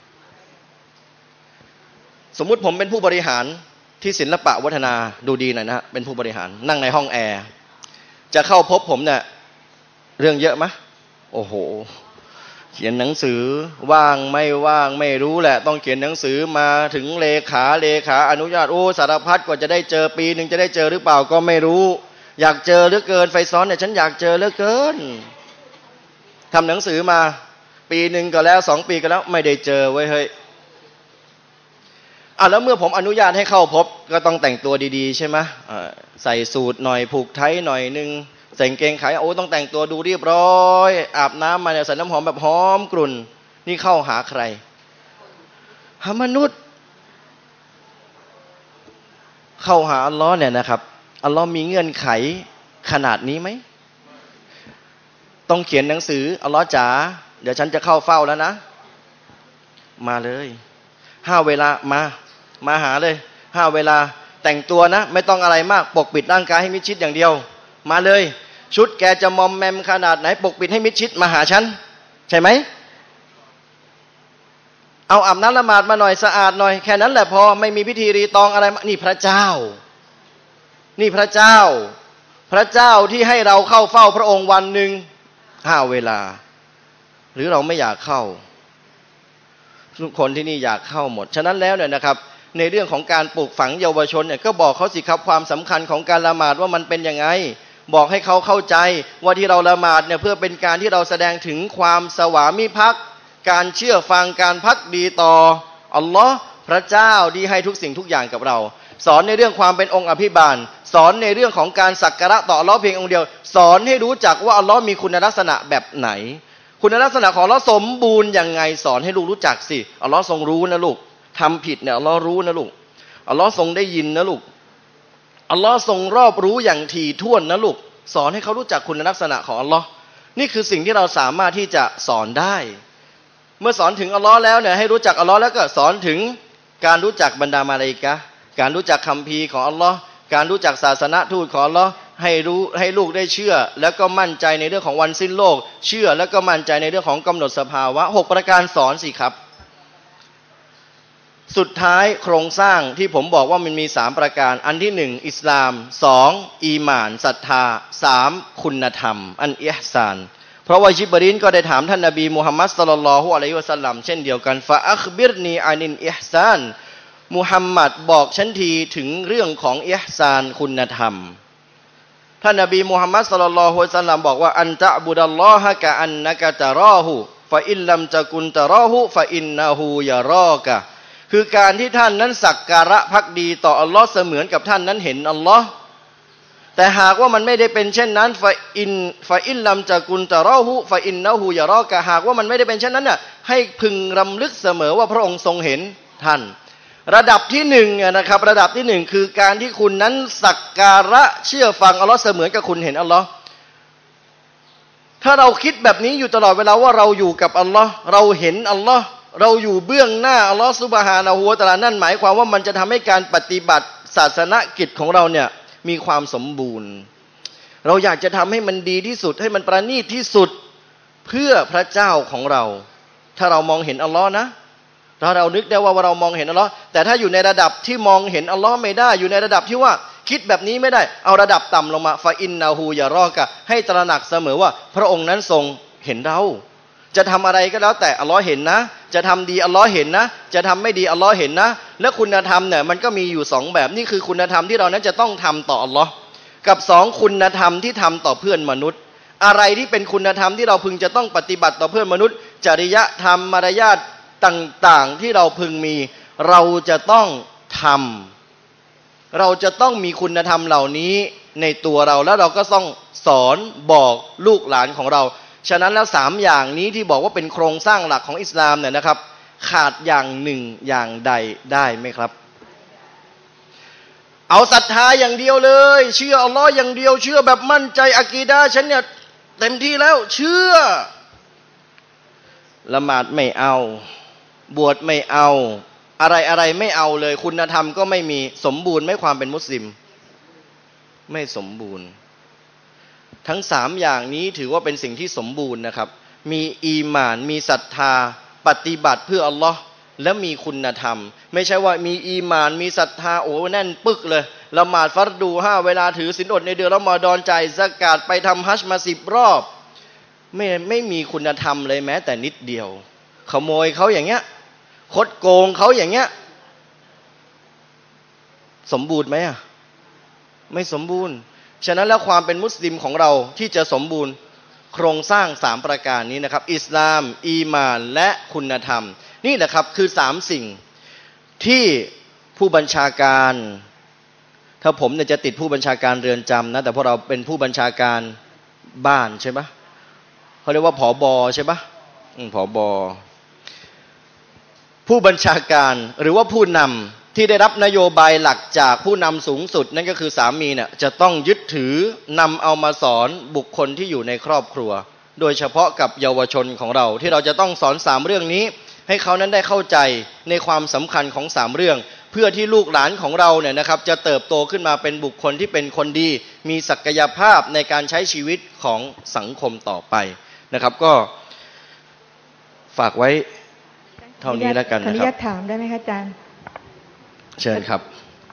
สมมุติผมเป็นผู้บริหารที่ศิลปะวัฒนาดูดีหน่อยนะเป็นผู้บริหารนั่งในห้องแอร์จะเข้าพบผมเนี่ยเรื่องเยอะไหมโอ้โหเขียนหนังสือว่างไม่รู้แหละต้องเขียนหนังสือมาถึงเลขาอนุญาตโอ้สารพัดกว่าจะได้เจอปีหนึ่งจะได้เจอหรือเปล่าก็ไม่รู้อยากเจอเหลือเกินไฟซ้อนเนี่ยฉันอยากเจอเหลือเกินทำหนังสือมาปีหนึ่งก็แล้ว2 ปีก็แล้วไม่ได้เจอไว้เฮ้ยแล้วเมื่อผมอนุญาตให้เข้าพบก็ต้องแต่งตัวดีๆใช่ไหมใส่สูทหน่อยผูกไทหน่อยนึงใส่กางเกงขายโอ้ต้องแต่งตัวดูเรียบร้อยอาบน้ำมาเนี่ยใส่น้ำหอมแบบหอมกลุ่นนี่เข้าหาใครหามนุษย์เข้าหาอัลลอฮ์เนี่ยนะครับอัลลอฮ์มีเงื่อนไขขนาดนี้ไหมต้องเขียนหนังสืออัลลอฮ์จ๋าเดี๋ยวฉันจะเข้าเฝ้าแล้วนะมาเลย5 เวลามาหาเลย5 เวลาแต่งตัวนะไม่ต้องอะไรมากปกปิดร่างกายให้มิดชิดอย่างเดียวมาเลยชุดแกจะมอมแมมขนาดไหนปกปิดให้มิดชิดมาหาฉันใช่ไหมเอาอาบน้ำละหมาดมาหน่อยสะอาดหน่อยแค่นั้นแหละพอไม่มีพิธีรีตองอะไรนี่พระเจ้านี่พระเจ้าพระเจ้าที่ให้เราเข้าเฝ้าพระองค์วันหนึ่ง5 เวลาหรือเราไม่อยากเข้าทุกคนที่นี่อยากเข้าหมดฉะนั้นแล้วเนี่ยนะครับในเรื่องของการปลูกฝังเยาวชนเนี่ยก็บอกเขาสิครับความสำคัญของการละหมาดว่ามันเป็นยังไงบอกให้เขาเข้าใจว่าที่เราละหมาดเนี่ยเพื่อเป็นการที่เราแสดงถึงความสวามิภักดิ์การเชื่อฟังการภักดีต่ออัลลอฮ์พระเจ้าที่ให้ทุกสิ่งทุกอย่างกับเราสอนในเรื่องความเป็นองค์อภิบาลสอนในเรื่องของการสักการะต่ออัลลอฮ์เพียงองค์เดียวสอนให้รู้จักว่าอัลลอฮ์มีคุณลักษณะแบบไหนคุณลักษณะของอัลลอฮ์สมบูรณ์ยังไงสอนให้ลูกรู้จักสิอัลลอฮ์ทรงรู้นะลูกทำผิดเนี่ยอัลลอฮ์รู้นะลูกอัลลอฮ์ทรงได้ยินนะลูกอัลลอฮ์ทรงรอบรู้อย่างถี่ถ้วนนะลูกสอนให้เขารู้จักคุณลักษณะของอัลลอฮ์นี่คือสิ่งที่เราสามารถที่จะสอนได้เมื่อสอนถึงอัลลอฮ์แล้วเนี่ยให้รู้จักอัลลอฮ์แล้วก็สอนถึงการรู้จักบรรดามาลาอิกะห์การรู้จักคัมภีร์ของอัลลอฮ์การรู้จักศาสนทูตของอัลลอฮ์ให้ลูกได้เชื่อแล้วก็มั่นใจในเรื่องของวันสิ้นโลกเชื่อแล้วก็มั่นใจในเรื่องของกำหนดสภาวะ6 ประการสอนสิครับสุดท้ายโครงสร้างที่ผมบอกว่ามันมี3 ประการอันที่1อิสลาม2อีหม่านศรัทธา3คุณธรรมอันอิห์ซานเพราะว่าญิบรีลก็ได้ถามท่านนบีมุฮัมมัดศ็อลลัลลอฮุอะลัยฮิวะซัลลัมเช่นเดียวกันฟะอัคบิรนีอานินอิห์ซานมุฮัมมัดบอกฉันทีถึงเรื่องของอิห์ซานคุณธรรมท่านนบีมุฮัมมัดศ็อลลัลลอฮุอะลัยฮิวะซัลลัมบอกว่าอันตะบุดัลลอฮะกะอันนะกะตะรอฮูฟะอินลัมตะกุนตะรอฮูฟะอินนะฮูยะรอกะคือการที่ท่านนั้นสักการะภักดีต่ออัลลอฮ์เสมือนกับท่านนั้นเห็นอัลลอฮ์แต่หากว่ามันไม่ได้เป็นเช่นนั้นฟะอินลัมตะกุนตะรอฮูฟะอินนะฮูยะรอกะหากว่ามันไม่ได้เป็นเช่นนั้นน่ะให้พึงรำลึกเสมอว่าพระองค์ทรงเห็นท่านระดับที่1นะครับระดับที่1คือการที่คุณนั้นสักการะเชื่อฟังอัลลอฮ์เสมือนกับคุณเห็นอัลลอฮ์ถ้าเราคิดแบบนี้อยู่ตลอดเวลาว่าเราอยู่กับอัลลอฮ์เราเห็นอัลลอฮ์เราอยู่เบื้องหน้าอัลลอฮ์ซุบฮานะฮูวะตะอาลานั่นหมายความว่ามันจะทำให้การปฏิบัติศาสนกิจของเราเนี่ยมีความสมบูรณ์เราอยากจะทำให้มันดีที่สุดให้มันประณีตที่สุดเพื่อพระเจ้าของเราถ้าเรามองเห็นอัลลอฮ์นะถ้าเรานึกได้ว่าเรามองเห็นอัลลอฮ์แต่ถ้าอยู่ในระดับที่มองเห็นอัลลอฮ์ไม่ได้อยู่ในระดับที่ว่าคิดแบบนี้ไม่ได้เอาระดับต่ำลงมาฟาอินนาฮูยะรอกะให้ตระหนักเสมอว่าพระองค์นั้นทรงเห็นเราจะทำอะไรก็แล้วแต่อัลลอฮ์เห็นนะจะทำดีอัลลอฮ์เห็นนะจะทำไม่ดีอัลลอฮ์เห็นนะและคุณธรรมเนี่ยมันก็มีอยู่2แบบนี่คือคุณธรรมที่เรานั้นจะต้องทำต่ออัลลอฮ์กับ2คุณธรรมที่ทำต่อเพื่อนมนุษย์อะไรที่เป็นคุณธรรมที่เราพึงจะต้องปฏิบัติต่อเพื่อนมนุษย์จริยธรรมมารยาทต่างๆที่เราพึงมีเราจะต้องทำเราจะต้องมีคุณธรรมเหล่านี้ในตัวเราแล้วเราก็ต้องสอนบอกลูกหลานของเราฉะนั้นแล้ว3อย่างนี้ที่บอกว่าเป็นโครงสร้างหลักของอิสลามเนี่ยนะครับขาดอย่างหนึ่งอย่างใดได้ไหมครับเอาศรัทธาอย่างเดียวเลยเชื่ออัลลอฮ์อย่างเดียวเชื่อแบบมั่นใจอะกีดะห์ฉันเนี่ยเต็มที่แล้วเชื่อละหมาดไม่เอาบวชไม่เอาอะไรไม่เอาเลยคุณธรรมก็ไม่มีสมบูรณ์ไม่ความเป็นมุสลิมไม่สมบูรณ์ทั้ง3อย่างนี้ถือว่าเป็นสิ่งที่สมบูรณ์นะครับมีอีหม่านมีศรัทธาปฏิบัติเพื่ออัลลอฮ์และมีคุณธรรมไม่ใช่ว่ามีอีหม่านมีศรัทธาโอ้แน่นปึกเลยละหมาดฟัรดู5เวลาถือศีลอดในเดือนรอมฎอนจ่ายซะกาตไปทำฮัจญ์มา10 รอบไม่มีคุณธรรมเลยแม้แต่นิดเดียวขโมยเขาอย่างเงี้ยคดโกงเขาอย่างเงี้ยสมบูรณ์ไหมอ่ะไม่สมบูรณ์ฉะนั้นแล้วความเป็นมุสลิมของเราที่จะสมบูรณ์โครงสร้าง3ประการนี้นะครับอิสลามอีหม่านและคุณธรรมนี่แหละครับคือ3สิ่งที่ผู้บัญชาการถ้าผมเนี่ยจะติดผู้บัญชาการเรือนจำนะแต่พวกเราเป็นผู้บัญชาการบ้านใช่ไหมเขาเรียกว่าผบ.ใช่ปะผบ.ผู้บัญชาการหรือว่าผู้นำที่ได้รับนโยบายหลักจากผู้นำสูงสุดนั่นก็คือสามีเนี่ยจะต้องยึดถือนำเอามาสอนบุคคลที่อยู่ในครอบครัวโดยเฉพาะกับเยาวชนของเราที่เราจะต้องสอน3เรื่องนี้ให้เขานั้นได้เข้าใจในความสำคัญของ3เรื่องเพื่อที่ลูกหลานของเราเนี่ยนะครับจะเติบโตขึ้นมาเป็นบุคคลที่เป็นคนดีมีศักยภาพในการใช้ชีวิตของสังคมต่อไปนะครับก็ฝากไว้เท่านี้แล้วกันนะครับขออนุญาตถามได้ไหมคะอาจารย์เชิญครับ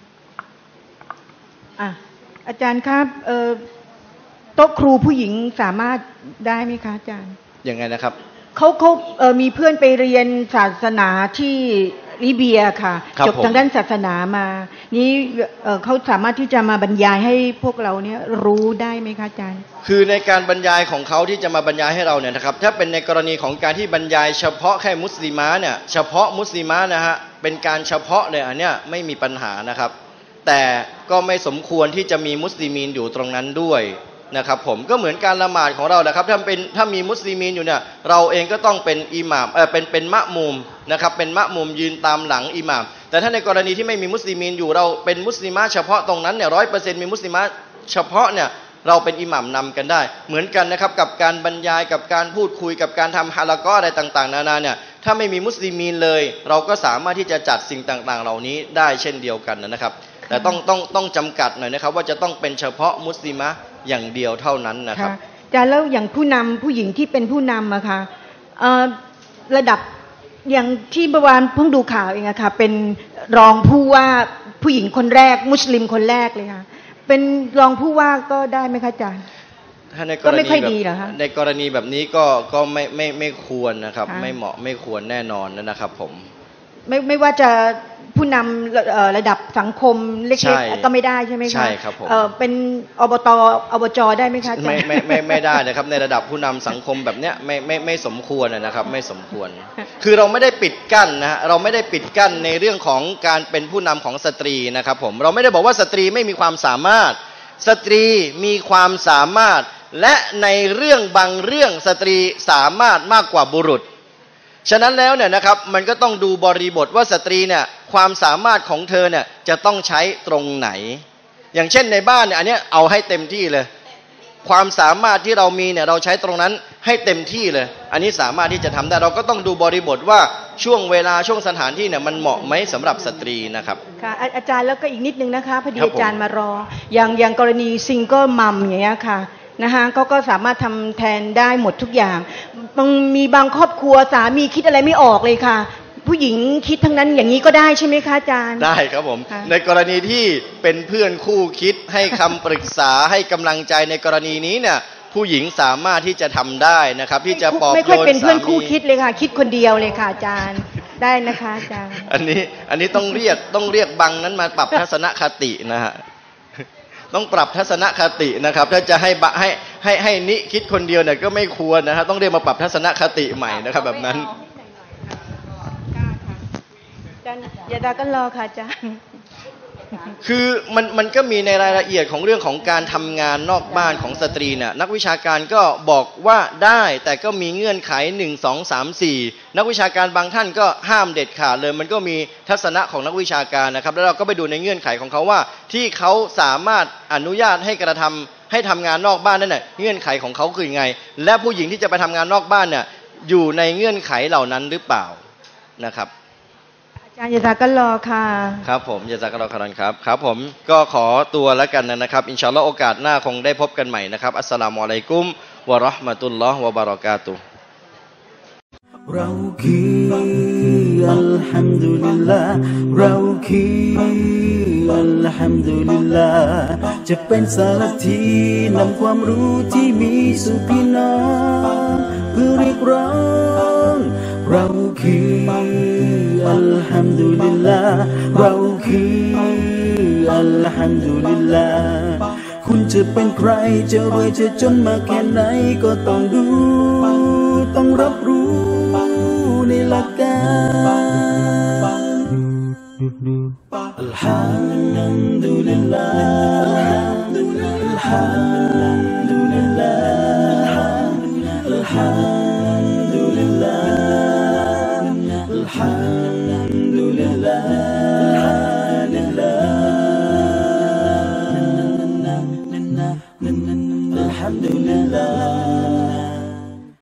อาจารย์ครับโต๊ะครูผู้หญิงสามารถได้ไหมคะอาจารย์ยังไงนะครับเขามีเพื่อนไปเรียนศาสนาที่ลิเบียค่ะจบทางด้านศาสนามานี้เขาสามารถที่จะมาบรรยายให้พวกเราเนี่ยรู้ได้ไหมคะอาจารย์คือในการบรรยายของเขาที่จะมาบรรยายให้เราเนี่ยนะครับถ้าเป็นในกรณีของการที่บรรยายเฉพาะแค่มุสลิมะเนี่ยเฉพาะมุสลิมะนะฮะเป็นการเฉพาะเลยอันเนี้ยไม่มีปัญหานะครับแต่ก็ไม่สมควรที่จะมีมุสลิมีนอยู่ตรงนั้นด้วยนะครับผมก็เหมือนการละหมาดของเราแหละครับถ้ามีมุสลิมีนอยู่เนี่ยเราเองก็ต้องเป็นอิหม่ามเป็นมะมุมนะครับเป็นมะมุมยืนตามหลังอิหม่ามแต่ถ้าในกรณีที่ไม่มีมุสลิมีนอยู่เราเป็นมุสลิมะเฉพาะตรงนั้นเนี่ย100%มีมุสลิมะเฉพาะเนี่ยเราเป็นอิหม่ามนำกันได้เหมือนกันนะครับกับการบรรยายกับการพูดคุยกับการทำฮาละกออะไรต่างๆนานาเนี่ยถ้าไม่มีมุสลิมีนเลยเราก็สามารถที่จะจัดสิ่งต่างๆเหล่านี้ได้เช่นเดียวกันนะครับแต่ต้องจำกัดหน่อยนะครับว่าจะต้องเป็นเฉพาะมุสลิมะอย่างเดียวเท่านั้นนะครับอาจารย์แล้วอย่างผู้นำผู้หญิงที่เป็นผู้นำอะค่ะระดับอย่างที่เมื่อวานเพิ่งดูข่าวเองอะค่ะเป็นรองผู้ว่าผู้หญิงคนแรกมุสลิมคนแรกเลยค่ะเป็นรองผู้ว่าก็ได้ไหมคะอาจารย์ถ้าในกรณีแบบในกรณีแบบนี้ก็ไม่ควรนะครับไม่เหมาะไม่ควรแน่นอนนะครับผมไม่ว่าจะผู้นำระดับสังคมเล็กๆก็ไม่ได้ใช่ไหมคะใช่ครับผมเป็นอบจได้ไหมคะไม่ได้นะครับในระดับผู้นำสังคมแบบเนี้ยไม่สมควรนะครับไม่สมควรคือเราไม่ได้ปิดกั้นนะเราไม่ได้ปิดกั้นในเรื่องของการเป็นผู้นำของสตรีนะครับผมเราไม่ได้บอกว่าสตรีไม่มีความสามารถสตรีมีความสามารถและในเรื่องบางเรื่องสตรีสามารถมากกว่าบุรุษฉะนั้นแล้วเนี่ยนะครับมันก็ต้องดูบริบทว่าสตรีเนี่ยความสามารถของเธอเนี่ยจะต้องใช้ตรงไหนอย่างเช่นในบ้านเนี่ยอันนี้เอาให้เต็มที่เลยความสามารถที่เรามีเนี่ยเราใช้ตรงนั้นให้เต็มที่เลยอันนี้สามารถที่จะทำได้เราก็ต้องดูบริบทว่าช่วงเวลาช่วงสถานที่เนี่ยมันเหมาะไหมสำหรับสตรีนะครับค่ะอาจารย์แล้วก็อีกนิดนึงนะคะพอดีอาจารย์มารออย่างกรณีซิงเกิลมัมอย่างเงี้ยค่ะนะคะก็สามารถทำแทนได้หมดทุกอย่างมีบางครอบครัวสามีคิดอะไรไม่ออกเลยค่ะผู้หญิงคิดทั้งนั้นอย่างนี้ก็ได้ใช่ไหมคะอาจารย์ได้ครับผมในกรณีที่เป็นเพื่อนคู่คิดให้คำปรึกษาให้กำลังใจในกรณีนี้เนี่ยผู้หญิงสามารถที่จะทำได้นะครับที่จะปลอบโยนสามีไม่ค่อยเป็นเพื่อนคู่คิดเลยค่ะคิดคนเดียวเลยค่ะอาจารย์ได้นะคะอาจารย์อันนี้ต้องเรียกบังนั้นมาปรับทัศนคตินะฮะต้องปรับทัศนคตินะครับถ้าจะให้นิคิดคนเดียวเนี่ยก็ไม่ควรนะครับต้องเรียกมาปรับทัศนคติใหม่นะครับแบบนั้นอย่าดากันรอค่ะอาจารย์คือมันก็มีในรายละเอียดของเรื่องของการทำงานนอกบ้านของสตรีเนี่ยนักวิชาการก็บอกว่าได้แต่ก็มีเงื่อนไข1 2 3 4นักวิชาการบางท่านก็ห้ามเด็ดขาดเลยมันก็มีทัศนะของนักวิชาการนะครับแล้วเราก็ไปดูในเงื่อนไขของเขาว่าที่เขาสามารถอนุญาตให้ทำงานนอกบ้านนั่นแหละเงื่อนไขของเขาคือยังไงและผู้หญิงที่จะไปทำงานนอกบ้านเนี่ยอยู่ในเงื่อนไขเหล่านั้นหรือเปล่านะครับอาจารย์ยาซากันรอค่ะครับผมยาซากันรอครับผมก็ขอตัวแล้วกันนะครับอินชาอัลลอฮ์โอกาสหน้าคงได้พบกันใหม่นะครับอัสสลามุอะลัยกุมวะเราะห์มะตุลลอฮ์วะบะเราะกาตุฮ์เราคืออัลฮัมดุลิลลาห์เราคืออัลฮัมดุลิลลาห์จะเป็นสารทีนำความรู้ที่มีสู่พี่น้องเพื่อเรียกร้องเราคืออัลฮัมดุลิลลาห์เราคืออัลฮัมดุลิลลาห์คุณจะเป็นใครจะรวยจะจนมาแค่ไหนก็ต้องดูต้องรับรู้ในหลักการอัลฮัมดุลิลลาห์อัลฮัมดุลิลลาห์อัลฮัมดุลิลลาห์อัลฮัม